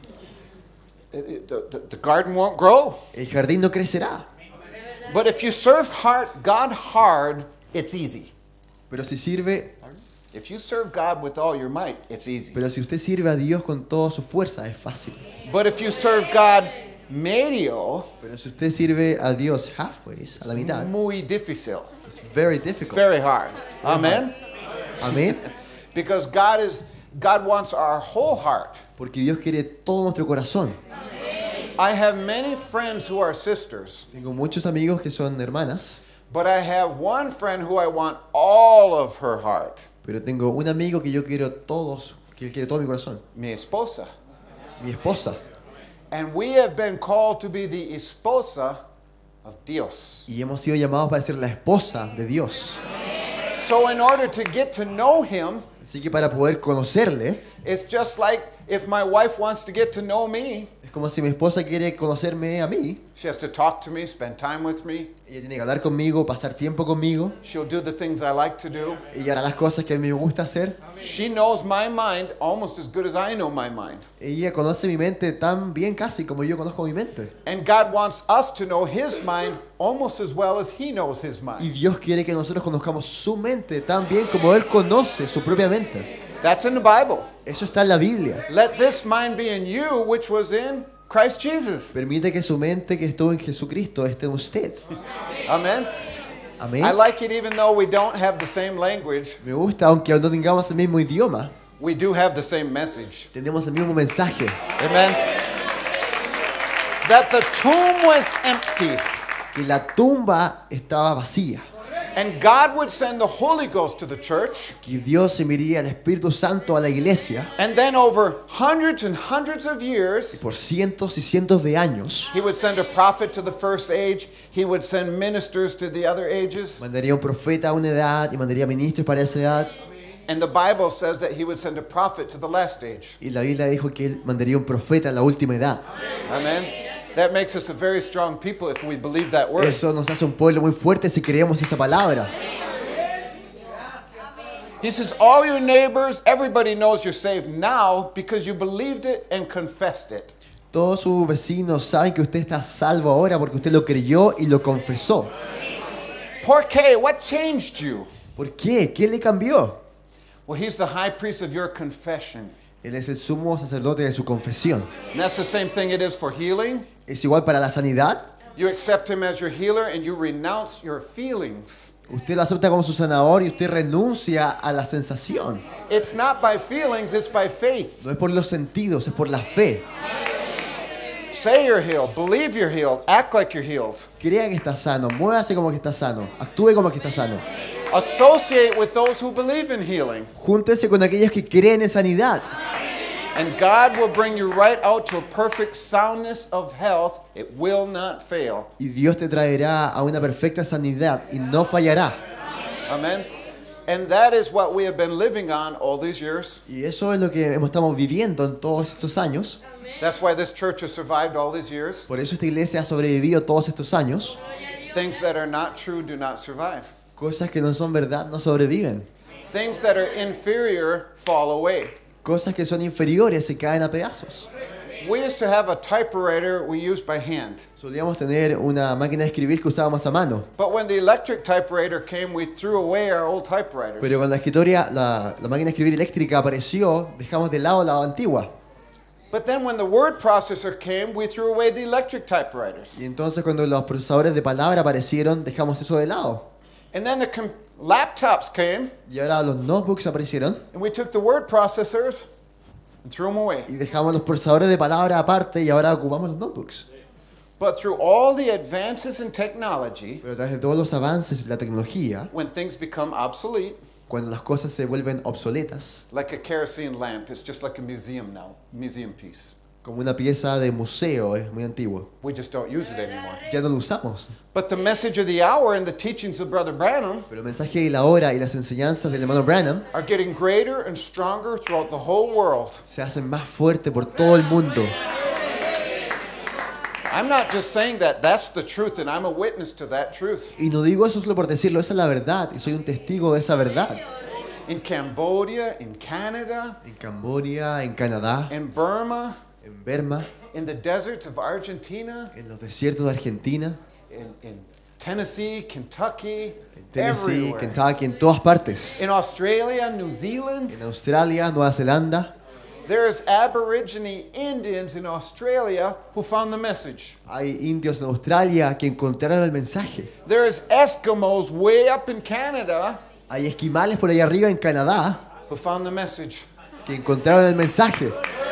it- it- the, the, the garden won't grow. el jardín no crecerá. But if you serve hard, God hard, it's easy. Pero si sirve, If you serve God with all your might, it's easy. pero si usted sirve a Dios con toda su fuerza, es fácil. But if you serve God medio, Pero si usted sirve a Dios halfway, a la mitad, muy difícil. it's very difficult. Very hard. Amen? Amén. Because God is God wants our whole heart. Porque Dios quiere todo nuestro corazón. I have many friends who are sisters, Tengo muchos amigos que son hermanas, but I have one friend who I want all of her heart. pero tengo un amigo que yo quiero todos, que él quiere todo mi corazón, Mi esposa. mi esposa. And we have been called to be the esposa of Dios. Y hemos sido llamados para ser la esposa de Dios. So in order to get to know him, Así que para poder conocerle, it's just like if my wife wants to get to know me, es como si mi esposa quiere conocerme a mí. she has to talk to me, spend time with me. Ella tiene que hablar conmigo, pasar tiempo conmigo. She'll do the things I like to do. Ella hará las cosas que a mí me gusta hacer. She knows my mind almost as good as I know my mind. Ella conoce mi mente tan bien casi como yo conozco mi mente. And God wants us to know his mind almost as well as he knows his Y mind. Dios quiere que nosotros conozcamos su mente tan bien como Él conoce su propia mente. That's in the Bible. Eso está en la Biblia. Let this mind be in you, which was in Christ Jesus. Permite que su mente que estuvo en Jesucristo esté en usted. Amen. Amén. I like it even though we don't have the same language, Me gusta, aunque no tengamos el mismo idioma, we do have the same message. tenemos el mismo mensaje. Amen. That the tomb was empty Que la tumba estaba vacía. and God would send the Holy Ghost to the church, Que Dios enviaría el Espíritu Santo a la iglesia. and then over hundreds and hundreds of years, Por cientos y cientos de años he would send a prophet to the first age, he would send ministers to the other ages, mandaría un profeta a una edad y mandaría ministros para esa edad. and the Bible says that he would send a prophet to the last age. Y la Biblia dijo que Él mandaría un profeta a la última edad. Amen. That makes us a very strong people if we believe that word. Eso nos hace un pueblo muy fuerte si creemos esa palabra. He says, all your neighbors, everybody knows you're saved now because you believed it and confessed it. Todos sus vecinos saben que usted está salvo ahora porque usted lo creyó y lo confesó. ¿Por qué? What changed you? ¿Por qué? ¿Qué le cambió? Well, he's the high priest of your confession. Él es el sumo sacerdote de su confesión. And that's the same thing it is for healing. Es igual para la sanidad. You accept him as your healer and you renounce your feelings. Usted lo acepta como su sanador y usted renuncia a la sensación. It's not by feelings, it's by faith. No es por los sentidos, es por la fe. Say you're healed, believe you're healed, act like you're healed. Crea que está sano, muévase como que está sano, actúe como que está sano. Associate with those who believe in healing. Júntese con aquellos que creen en sanidad. And God will bring you right out to a perfect soundness of health. It will not fail. Y Dios te traerá a una perfecta sanidad y no fallará. Amen. And that is what we have been living on all these years. Y eso es lo que hemos- estamos viviendo en todos estos años. That's why this church has survived all these years. Por eso esta iglesia ha sobrevivido todos estos años. Things that are not true do not survive. Cosas que no son verdad no sobreviven. Things that are inferior fall away. Cosas que son inferiores se caen a pedazos. We used to have a typewriter we used by hand. Solíamos tener una máquina de escribir que usábamos a mano. But when the electric typewriter came, we threw away our old typewriters. Pero cuando la escritoria, la, la máquina de escribir eléctrica apareció, dejamos de lado la antigua. But then when the word processor came, we threw away the electric typewriters. Y entonces cuando los procesadores de palabra aparecieron, dejamos eso de lado. And then the com- laptops came, Y ahora los notebooks aparecieron and we took the word processors and threw them away. y dejamos los procesadores de palabra aparte y ahora ocupamos los notebooks. But through all the advances in technology, Pero a través de todos los avances de la tecnología, when things become obsolete, cuando las cosas se vuelven obsoletas, like a kerosene lamp, it's just like a museum now, museum piece. como una pieza de museo, es muy antiguo, We just don't use it anymore. ya no lo usamos. But the message of the hour and the teachings of Brother Branham Pero el mensaje de la hora y las enseñanzas del hermano Branham are getting greater and stronger throughout the whole world. se hacen más fuertes por todo el mundo. I'm not just saying that, that's the truth, and I'm a witness to that truth. Y no digo eso solo por decirlo, esa es la verdad y soy un testigo de esa verdad. In Cambodia, in Canada, En Camboya, en Canadá, in Burma, en Burma, in the deserts of Argentina, en los desiertos de Argentina, in, in Tennessee, Kentucky, en Tennessee, everywhere. Kentucky, en todas partes. In Australia, New Zealand, En Australia, Nueva Zelanda, there's Aborigine Indians in Australia who found the message. hay indios en Australia que encontraron el mensaje. There's Eskimos way up in Canada Hay esquimales por ahí arriba en Canadá who found the message. que encontraron el mensaje.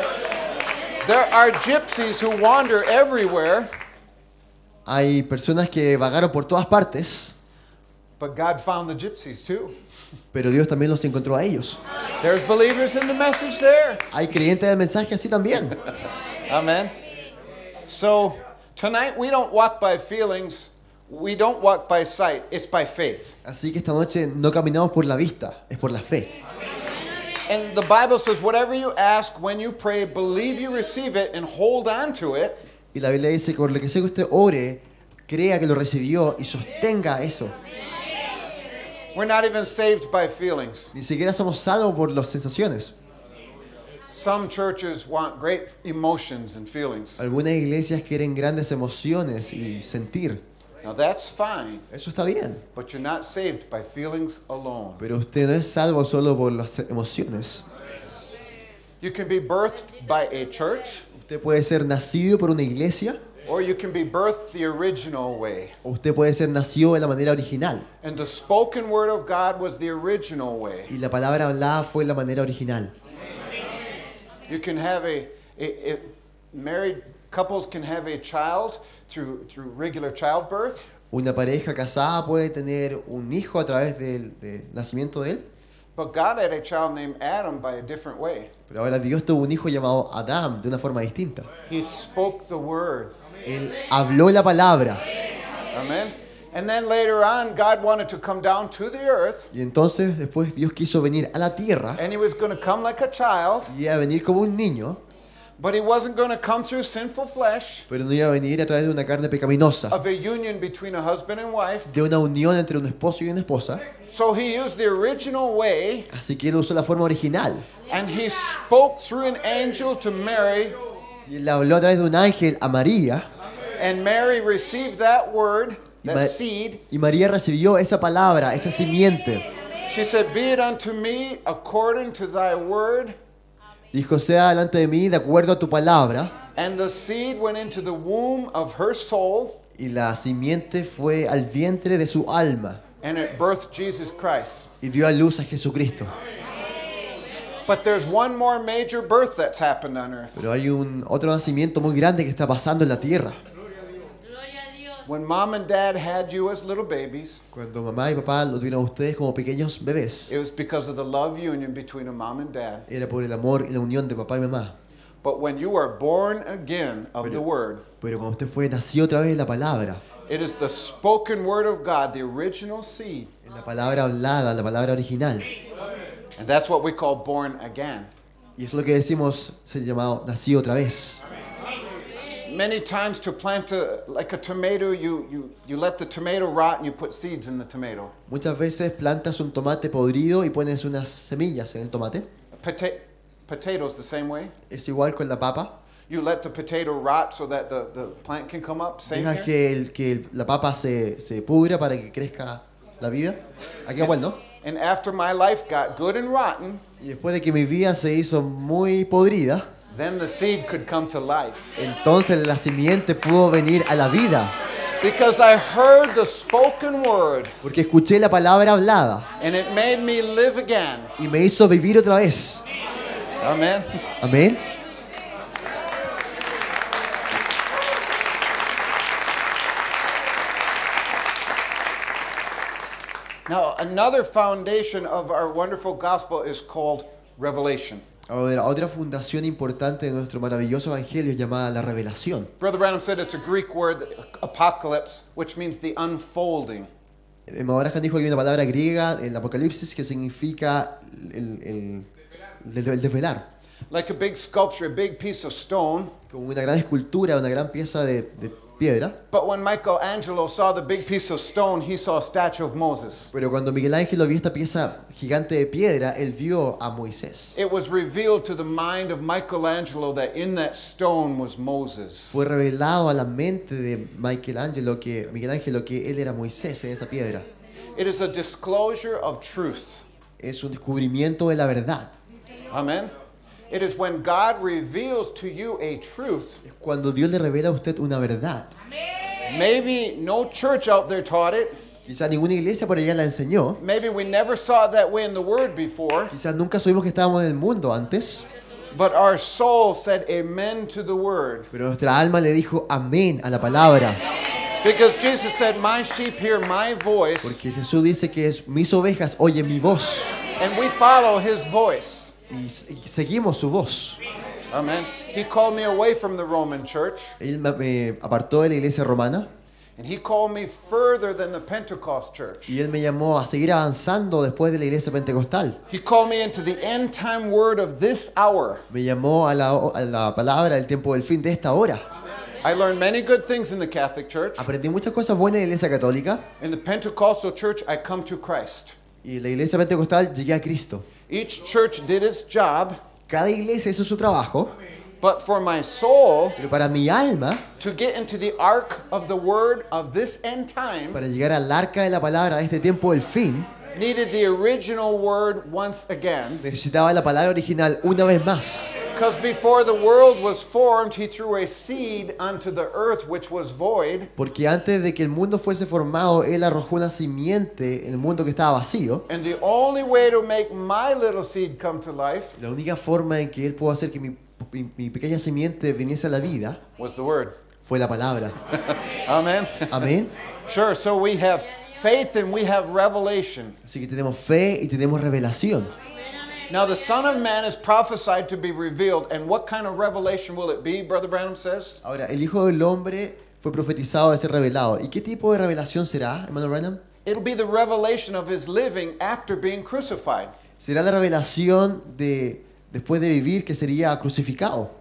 There are gypsies who wander everywhere, Hay personas que vagaron por todas partes, but God found the gypsies too. pero Dios también los encontró a ellos. There's believers in the message there. Hay creyentes del mensaje así también. Amen. So tonight we don't walk by feelings, we don't walk by sight, it's by faith. Así que esta noche no caminamos por la vista, es por la fe. And the Bible says, whatever you ask when you pray, believe you receive it and hold on to it. Y la Biblia dice que por lo que sea que usted ore, crea que lo recibió y sostenga eso. We're not even saved by feelings. Ni siquiera somos salvos por las sensaciones. Some churches want great emotions and feelings. Algunas iglesias quieren grandes emociones y sentir. Now that's fine, Eso está bien. but you're not saved by feelings alone. Pero usted no es salvo solo por las emociones. You can be birthed by a church, Usted puede ser nacido por una iglesia or you can be birthed the original way. o usted puede ser nacido de la manera original. And the spoken word of God was the original way. Y la palabra hablada fue la manera original. You can have a, a, a married couples can have a child through through regular childbirth. Una pareja casada puede tener un hijo a través del, del nacimiento de él. But God had a child named Adam by a different way. Pero ahora Dios tuvo un hijo llamado Adán de una forma distinta. He spoke the word. Él habló la palabra. Amen. And then later on, God wanted to come down to the earth, Y entonces después Dios quiso venir a la tierra and he was going to come like a child, y iba a venir como un niño, But he wasn't going to come through sinful flesh, pero no iba a venir a través de una carne pecaminosa, of a union between a husband and wife. de una unión entre un esposo y una esposa. So he used the original way, Así que él usó la forma original. and he spoke through an angel to Mary, Y él habló a través de un ángel a María. and Mary received that word, Y, that Ma- seed. y María recibió esa palabra, esa simiente. She said, "Be it unto me according to thy word." Dijo, sea delante de mí de acuerdo a tu palabra. And the seed went into the womb of her soul, Y la simiente fue al vientre de su alma. and it birthed Jesus Christ. Y dio a luz a Jesucristo. But there's one more major birth that's happened on earth. Pero hay un otro nacimiento muy grande que está pasando en la tierra. When mom and dad had you as little babies, Cuando mamá y papá lo tuvieron a ustedes como pequeños bebés, it was because of the love union between a mom and dad. era por el amor y la unión de papá y mamá. But when you are born again of the word, Pero cuando usted fue, nació otra vez de la palabra. it is the spoken word of God, the original seed. En la palabra hablada, la palabra original. And that's what we call born again. Y eso es lo que decimos, ser llamado nació otra vez. Many times to plant a, like a tomato, you, you, you let the tomato rot and you put seeds in the tomato. Muchas veces plantas un tomate podrido y pones unas semillas en el tomate. Pota- potatoes the same way. Es igual con la papa. You let the potato rot so that the, the plant can come up. Same Dejas here. que, el, que el- la papa se, se pudra para que crezca la vida. Aquí igual, ¿no? And after my life got good and rotten, Y después de que mi vida se hizo muy podrida, then the seed could come to life. entonces la simiente pudo venir a la vida. Because I heard the spoken word Porque escuché la palabra hablada and it made me live again. y me hizo vivir otra vez. Amen. Amén. Now, another foundation of our wonderful gospel is called revelation. Ahora, otra fundación importante de nuestro maravilloso evangelio es llamada la revelación. Brother Branham said it's a Greek word, apocalypse, which means the unfolding. Maharaj dijo que hay una palabra griega en el Apocalipsis que significa el, el, el- el desvelar. Like a big sculpture, a big piece of stone. Como una gran escultura, una gran pieza de, de piedra. But when Michelangelo saw the big piece of stone, he saw a statue of Moses. Pero cuando Miguel Ángel vio esta pieza gigante de piedra, él vio a Moisés. It was revealed to the mind of Michelangelo that in that stone was Moses. Fue revelado a la mente de Michelangelo que, Miguel Ángel que él era Moisés en esa piedra. It is a disclosure of truth. Es un descubrimiento de la verdad. Amen. It is when God reveals to you a truth. Cuando Dios le revela a usted una verdad. Maybe no church out there taught it. Quizás ninguna iglesia por allá la enseñó. Maybe we never saw it that way in the Word before. Quizás nunca supimos que estábamos en el mundo antes. But our soul said amen to the Word. Pero nuestra alma le dijo amén a la palabra. Because Jesus said, my sheep hear my voice. Porque Jesús dice que es, mis ovejas oyen mi voz. And we follow His voice. Y, y seguimos su voz. Amen. He called me away from the Roman church. Él me, me apartó de la iglesia romana. And He called me further than the Pentecost church. Y Él me llamó a seguir avanzando después de la iglesia pentecostal. He called me into the end time word of this hour. Me llamó a la, a la palabra del tiempo del fin de esta hora. I learned many good things in the Catholic Church. Aprendí muchas cosas buenas en la iglesia católica. In the Pentecostal church, I come to Christ. Y en la iglesia pentecostal llegué a Cristo. Each church did its job, Cada iglesia hizo su trabajo. but for my soul Pero para mi alma, to get into the ark of the word of this end time, para llegar al arca de la palabra de este tiempo del fin, needed the original word once again. necesitaba la palabra original una vez más. Because before the world was formed, He threw a seed unto the earth which was void. Porque antes de que el mundo fuese formado, Él arrojó una simiente en el mundo que estaba vacío. And the only way to make my little seed come to life La única forma en que Él pudo hacer que mi, mi, mi pequeña simiente viniese a la vida was the word. fue la palabra. Amen. Amén. Sure, so we have faith and we have revelation. Así que tenemos fe y tenemos revelación. Now the Son of Man is prophesied to be revealed, and what kind of revelation will it be, Brother Branham says? Ahora, el Hijo del Hombre fue profetizado de ser revelado. ¿Y qué tipo de revelación será, hermano Branham? It'll be the revelation of His living after being crucified. Será la revelación de después de vivir, que sería crucificado.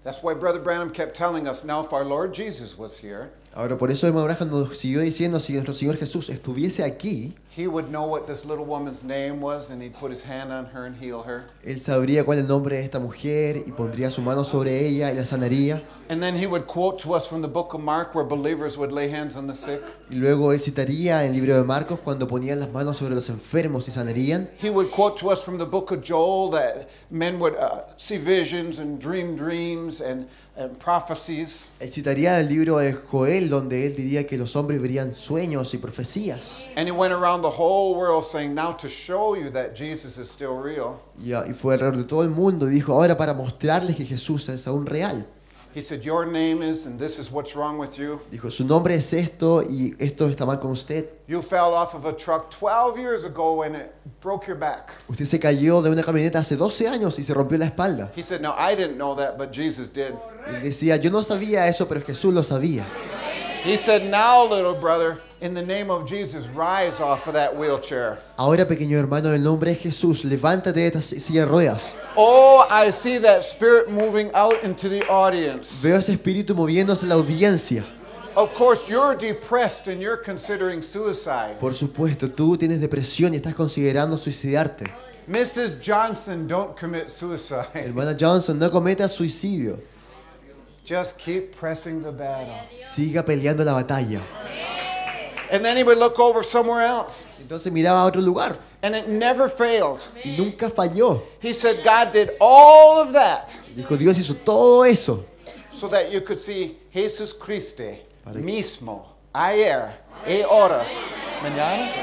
That's why Brother Branham kept telling us, now if our Lord Jesus was here, Ahora, por eso hermano Branham nos siguió diciendo, si nuestro Señor Jesús estuviese aquí, he would know what this little woman's name was, and he'd put his hand on her and heal her. Él sabría cuál es el nombre de esta mujer y pondría su mano sobre ella y la sanaría. And then he would quote to us from the book of Mark where believers would lay hands on the sick. Y luego él citaría el libro de Marcos cuando ponían las manos sobre los enfermos y sanarían. He would quote to us from the book of Joel that men would uh, see visions and dream dreams and, and prophecies. Él citaría el libro de Joel donde él diría que los hombres verían sueños y profecías. And he went around the whole world saying, now to show you that Jesus is still real. Y, y fue alrededor de todo el mundo y dijo, ahora para mostrarles que Jesús es aún real. He said, your name is, and this is what's wrong with you. Dijo, su nombre es esto y esto está mal con usted. You fell off of a truck twelve years ago and it broke your back. Usted se cayó de una camioneta hace doce años y se rompió la espalda. He said, no, I didn't know that, but Jesus did. Él decía, yo no sabía eso, pero Jesús lo sabía. He said, now, little brother, in the name of Jesus, rise off of that wheelchair. Ahora, pequeño hermano, en el nombre de Jesús, levántate de esta silla de ruedas. Oh, I see that spirit moving out into the audience. Veo ese espíritu moviéndose en la audiencia. Of course, you're depressed and you're considering suicide. Por supuesto, tú tienes depresión y estás considerando suicidarte. Missus Johnson, don't commit suicide. Hermana Johnson, no cometa suicidio. Just keep pressing the battle. Siga peleando la batalla. And then he would look over somewhere else. Entonces miraba a otro lugar. And it never failed. Y nunca falló. He said God did all of that. Dijo, Dios hizo todo eso. So that you could see Jesus Cristo mismo, ayer, y ahora, mañana,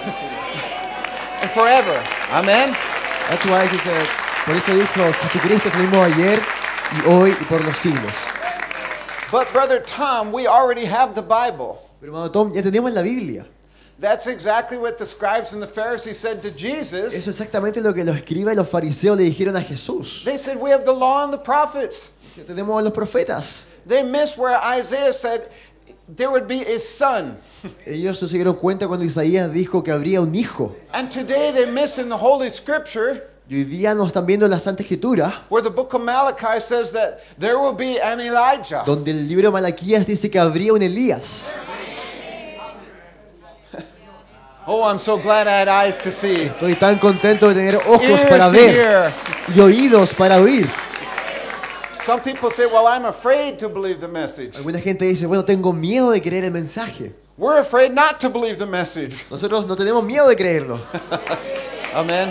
and forever. Amen. That's why he said, por eso dijo, Jesucristo es el mismo ayer y hoy y por los siglos. But Brother Tom, we already have the Bible. Pero hermano Tom, ya tenemos la Biblia. That's exactly what the scribes and the Pharisees said to Jesus. Eso es exactamente lo que los escribas y los fariseos le dijeron a Jesús. They said, we have the law and the prophets. Ya tenemos a los profetas. They missed where Isaiah said there would be a son. Ellos se dieron cuenta cuando Isaías dijo que habría un hijo. And today they miss in the Holy Scripture. Y hoy día nos están viendo en la Santa Escritura, where the book of Malachi says that there will be an Elijah. Donde el libro de Malaquías dice que habría un Elías. Oh, I'm so glad I had eyes to see. Estoy tan contento de tener ojos Ears para to ver hear. y oídos para oír. Some people say, well, I'm afraid to believe the message. Alguna gente dice, bueno, tengo miedo de creer el mensaje. We're afraid not to believe the message. Nosotros no tenemos miedo de creerlo. Amen.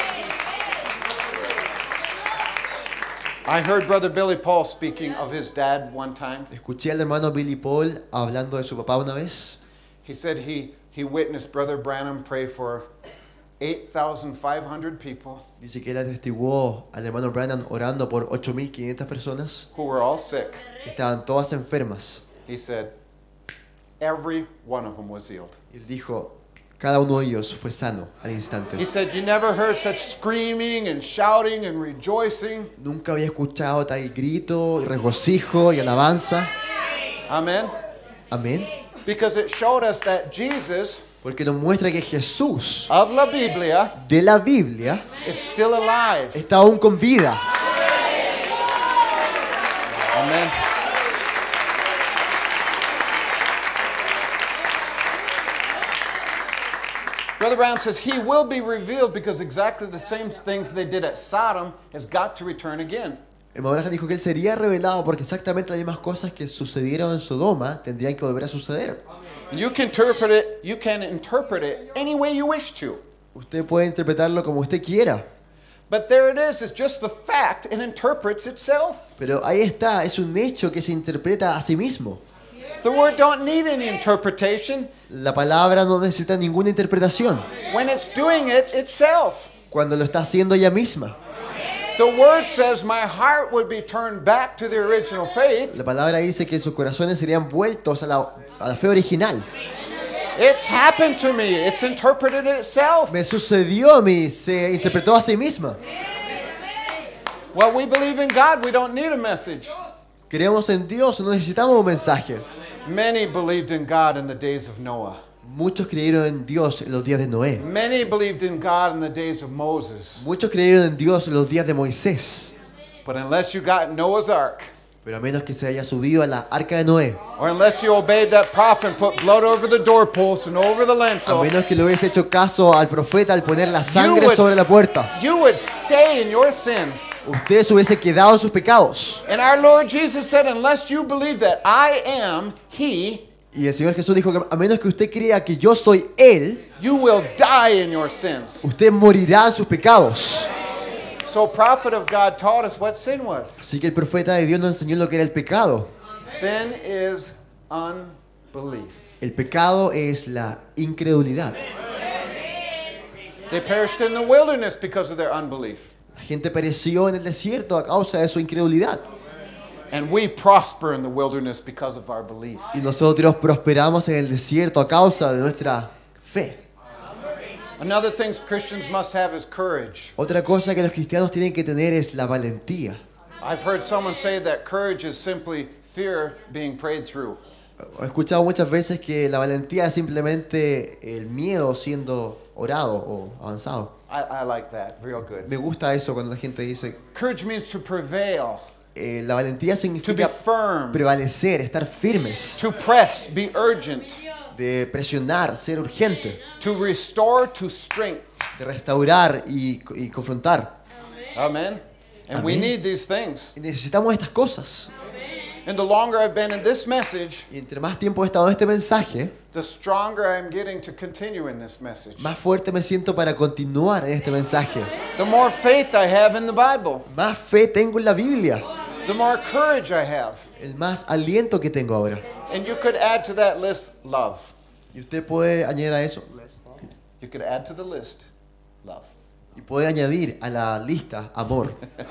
I heard Brother Billy Paul speaking of his dad one time. Escuché al hermano Billy Paul hablando de su papá una vez. He said he, he witnessed Brother Branham pray for eight thousand five hundred people. Dice que él atestiguó al hermano Branham orando por ocho mil quinientas personas who were all sick. Que estaban todas enfermas. He said every one of them was healed. Él dijo, cada uno de ellos fue sano al instante. He said, you never heard such screaming and shouting and rejoicing. Nunca había escuchado tal grito y regocijo y alabanza. Amen. Amén. Because it showed us that Jesus, porque nos muestra que Jesús of la Biblia, de la Biblia, is still alive. Está aún con vida. Amen. Brother Brown says he will be revealed because exactly the same things they did at Sodom has got to return again. El Mabraja dijo que él sería revelado porque exactamente las mismas cosas que sucedieron en Sodoma tendrían que volver a suceder. You can interpret it, you can interpret it any way you wish to. Usted puede interpretarlo como usted quiera. But there it is, it's just the fact and interprets itself. Pero ahí está, es un hecho que se interpreta a sí mismo. The word don't need any interpretation. La palabra no necesita ninguna interpretación. When it's doing it itself. Cuando lo está haciendo ella misma. The word says my heart would be turned back to the original faith. La palabra dice que sus corazones serían vueltos a la, a la fe original. It's happened to me. It's interpreted itself. Me sucedió a mí, se interpretó a sí misma. Well, we believe in God. We don't need a message. Creemos en Dios, no necesitamos un mensaje. Many believed in God in the days of Noah. Muchos creyeron en Dios en los días de Noé. Many believed in God in the days of Moses. Muchos creyeron en Dios en los días de Moisés. But unless you got Noah's Ark, Pero a menos que se haya subido a la arca de Noé, or unless you obeyed that prophet and put blood over the doorpost and over the a lintel, menos que le hubiese hecho caso al profeta al poner la you sangre would, sobre la puerta, you would stay in your sins. usted se hubiese quedado en sus pecados. And our Lord Jesus said, unless you believe that I am He, Y el Señor Jesús dijo que a menos que usted crea que yo soy Él, you will die in your sins. usted morirá en sus pecados. So prophet of God taught us what sin was. Así que el profeta de Dios nos enseñó lo que era el pecado. Sin is unbelief. El pecado es la incredulidad. They perished in the wilderness because of their unbelief. La gente pereció en el desierto a causa de su incredulidad. And we prosper in the wilderness because of our belief. Y nosotros prosperamos en el desierto a causa de nuestra fe. Another thing Christians must have is courage. Otra cosa que los cristianos tienen que tener es la valentía. I've heard someone say that courage is simply fear being prayed through. He escuchado muchas veces que la valentía es simplemente el miedo siendo orado o avanzado. I, I like that, real good. Me gusta eso cuando la gente dice, Courage means to prevail, eh, la valentía to be significa firm, prevalecer, estar firmes, to press, be urgent, de presionar, ser urgente, to restore to strength. de restaurar y, y confrontar. Amen. And we Amén. need these things. Y necesitamos estas cosas. And the longer I've been in this message, Y entre más tiempo he estado en este mensaje, the stronger I'm getting to continue in this message. más fuerte me siento para continuar en este mensaje. The more faith I have in the Bible, Más fe tengo en la Biblia, the more courage I have. el más aliento que tengo ahora. And you could add to that list love. Y usted puede añadir a eso. You could add to the list love. Y puede añadir a la lista amor.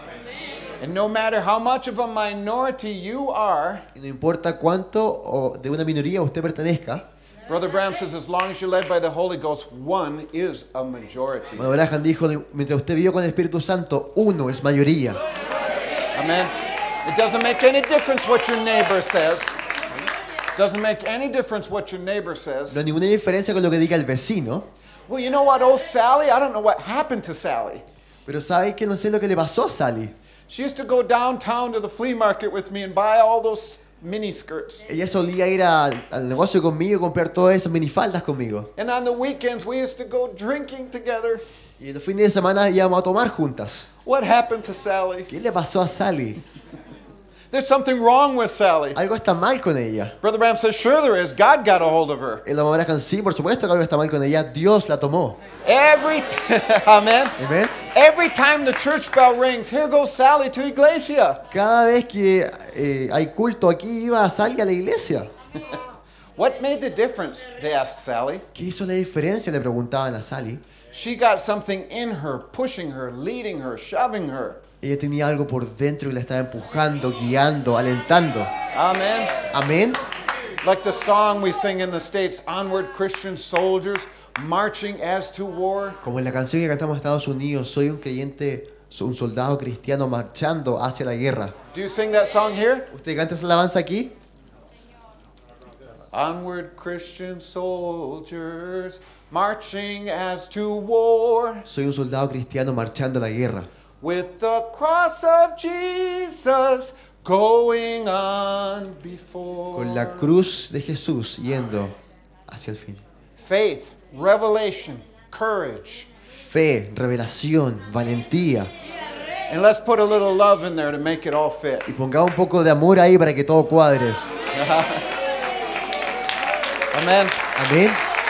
And no matter how much of a minority you are, Y no importa cuánto o de una minoría usted pertenezca. Brother Bram says, as long as you're led by the Holy Ghost, one is a majority. Bueno, Abraham dijo, mientras usted vive con el Espíritu Santo, uno es mayoría. Amen. It doesn't make any difference what your neighbor says. Doesn't make any difference what your neighbor No says. hay ninguna diferencia con lo que diga el vecino. Well, you know what, old Sally? I don't know what happened to Sally. Pero sabe que no sé lo que le pasó a Sally. She used to go downtown to the flea market with me and buy all those mini skirts. Ella solía ir a- al negocio conmigo y comprar todas esas minifaldas conmigo. And on the weekends, we used to go drinking together. Y los fines de semana íbamos a tomar juntas. What happened to Sally? ¿Qué le pasó a Sally? There's something wrong with Sally. Algo está mal con ella. Brother Bram says, sure there is. God got a hold of her. El amor Abraham, sí, por supuesto que algo está mal con ella. Dios la tomó. Every t- Amen. Amen. Every time the church bell rings, here goes Sally to Iglesia. Cada vez que eh, hay culto aquí iba Sally a la iglesia. What made the difference? They asked Sally. ¿Qué hizo la diferencia? Le preguntaban a Sally. She got something in her, pushing her, leading her, shoving her. Ella tenía algo por dentro que la estaba empujando, guiando, alentando. Amen. Amén. Like the song we sing in the States, Onward Christian Soldiers, marching as to war. Como en la canción que cantamos en Estados Unidos, soy un creyente, soy un soldado cristiano marchando hacia la guerra. Do you sing that song here? ¿Usted canta esa alabanza aquí? Onward Christian soldiers, marching as to war. Soy un soldado cristiano marchando a la guerra. With the cross of Jesus going on before. Con la cruz de Jesús yendo hacia el fin. Faith, revelation, courage. Fe, revelación, valentía. And let's put a little love in there to make it all fit. Y pongamos un poco de amor ahí para que todo cuadre. Amen. Amén.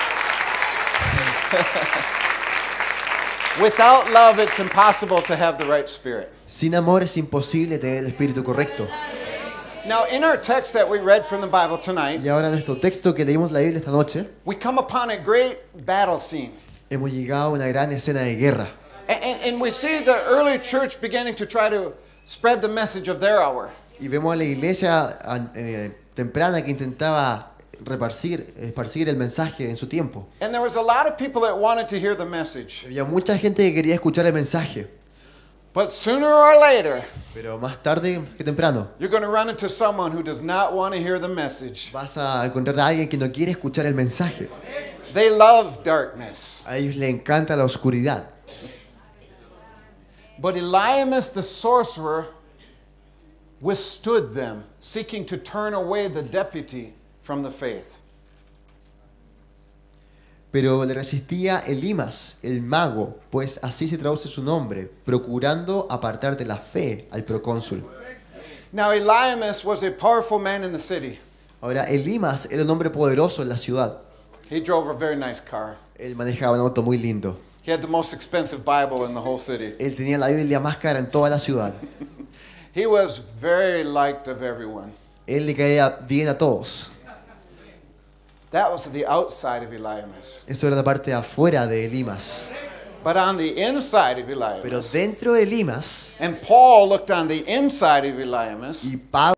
Without love, it's impossible to have the right spirit. Sin amor es imposible tener el espíritu correcto. Now, in our text that we read from the Bible tonight, Y ahora en nuestro texto que leímos la Biblia esta noche, we come upon a great battle scene. hemos llegado a una gran escena de guerra. And, and, and we see the early church beginning to try to spread the message of their hour. Y vemos a la iglesia eh, temprana que intentaba repartir, esparcir el mensaje en su tiempo. And there was a lot of people that wanted to hear the message. Había mucha gente que quería escuchar el mensaje. But sooner or later, Pero más tarde que temprano you're going to run into someone who does not want to hear the message. vas a encontrar a alguien que no quiere escuchar el mensaje. They love darkness. A ellos les encanta la oscuridad. But Eliamus the sorcerer withstood them, seeking to turn away the deputy from the faith. Pero le resistía Elimas, el mago, pues así se traduce su nombre, procurando apartar de la fe al procónsul. Now Elymas was a powerful man in the city. Ahora, Elimas era un hombre poderoso en la ciudad. He drove a very nice car. Él manejaba un auto muy lindo. He had the most expensive Bible in the whole city. Él tenía la Biblia más cara en toda la ciudad. He was very liked of everyone. Él le caía bien a todos. That was the outside of Elymas. Eso era la parte de afuera de Elimas. But on the inside of Pero Elymas, dentro de Elimas, and Paul looked on the inside of Elymas, y Pablo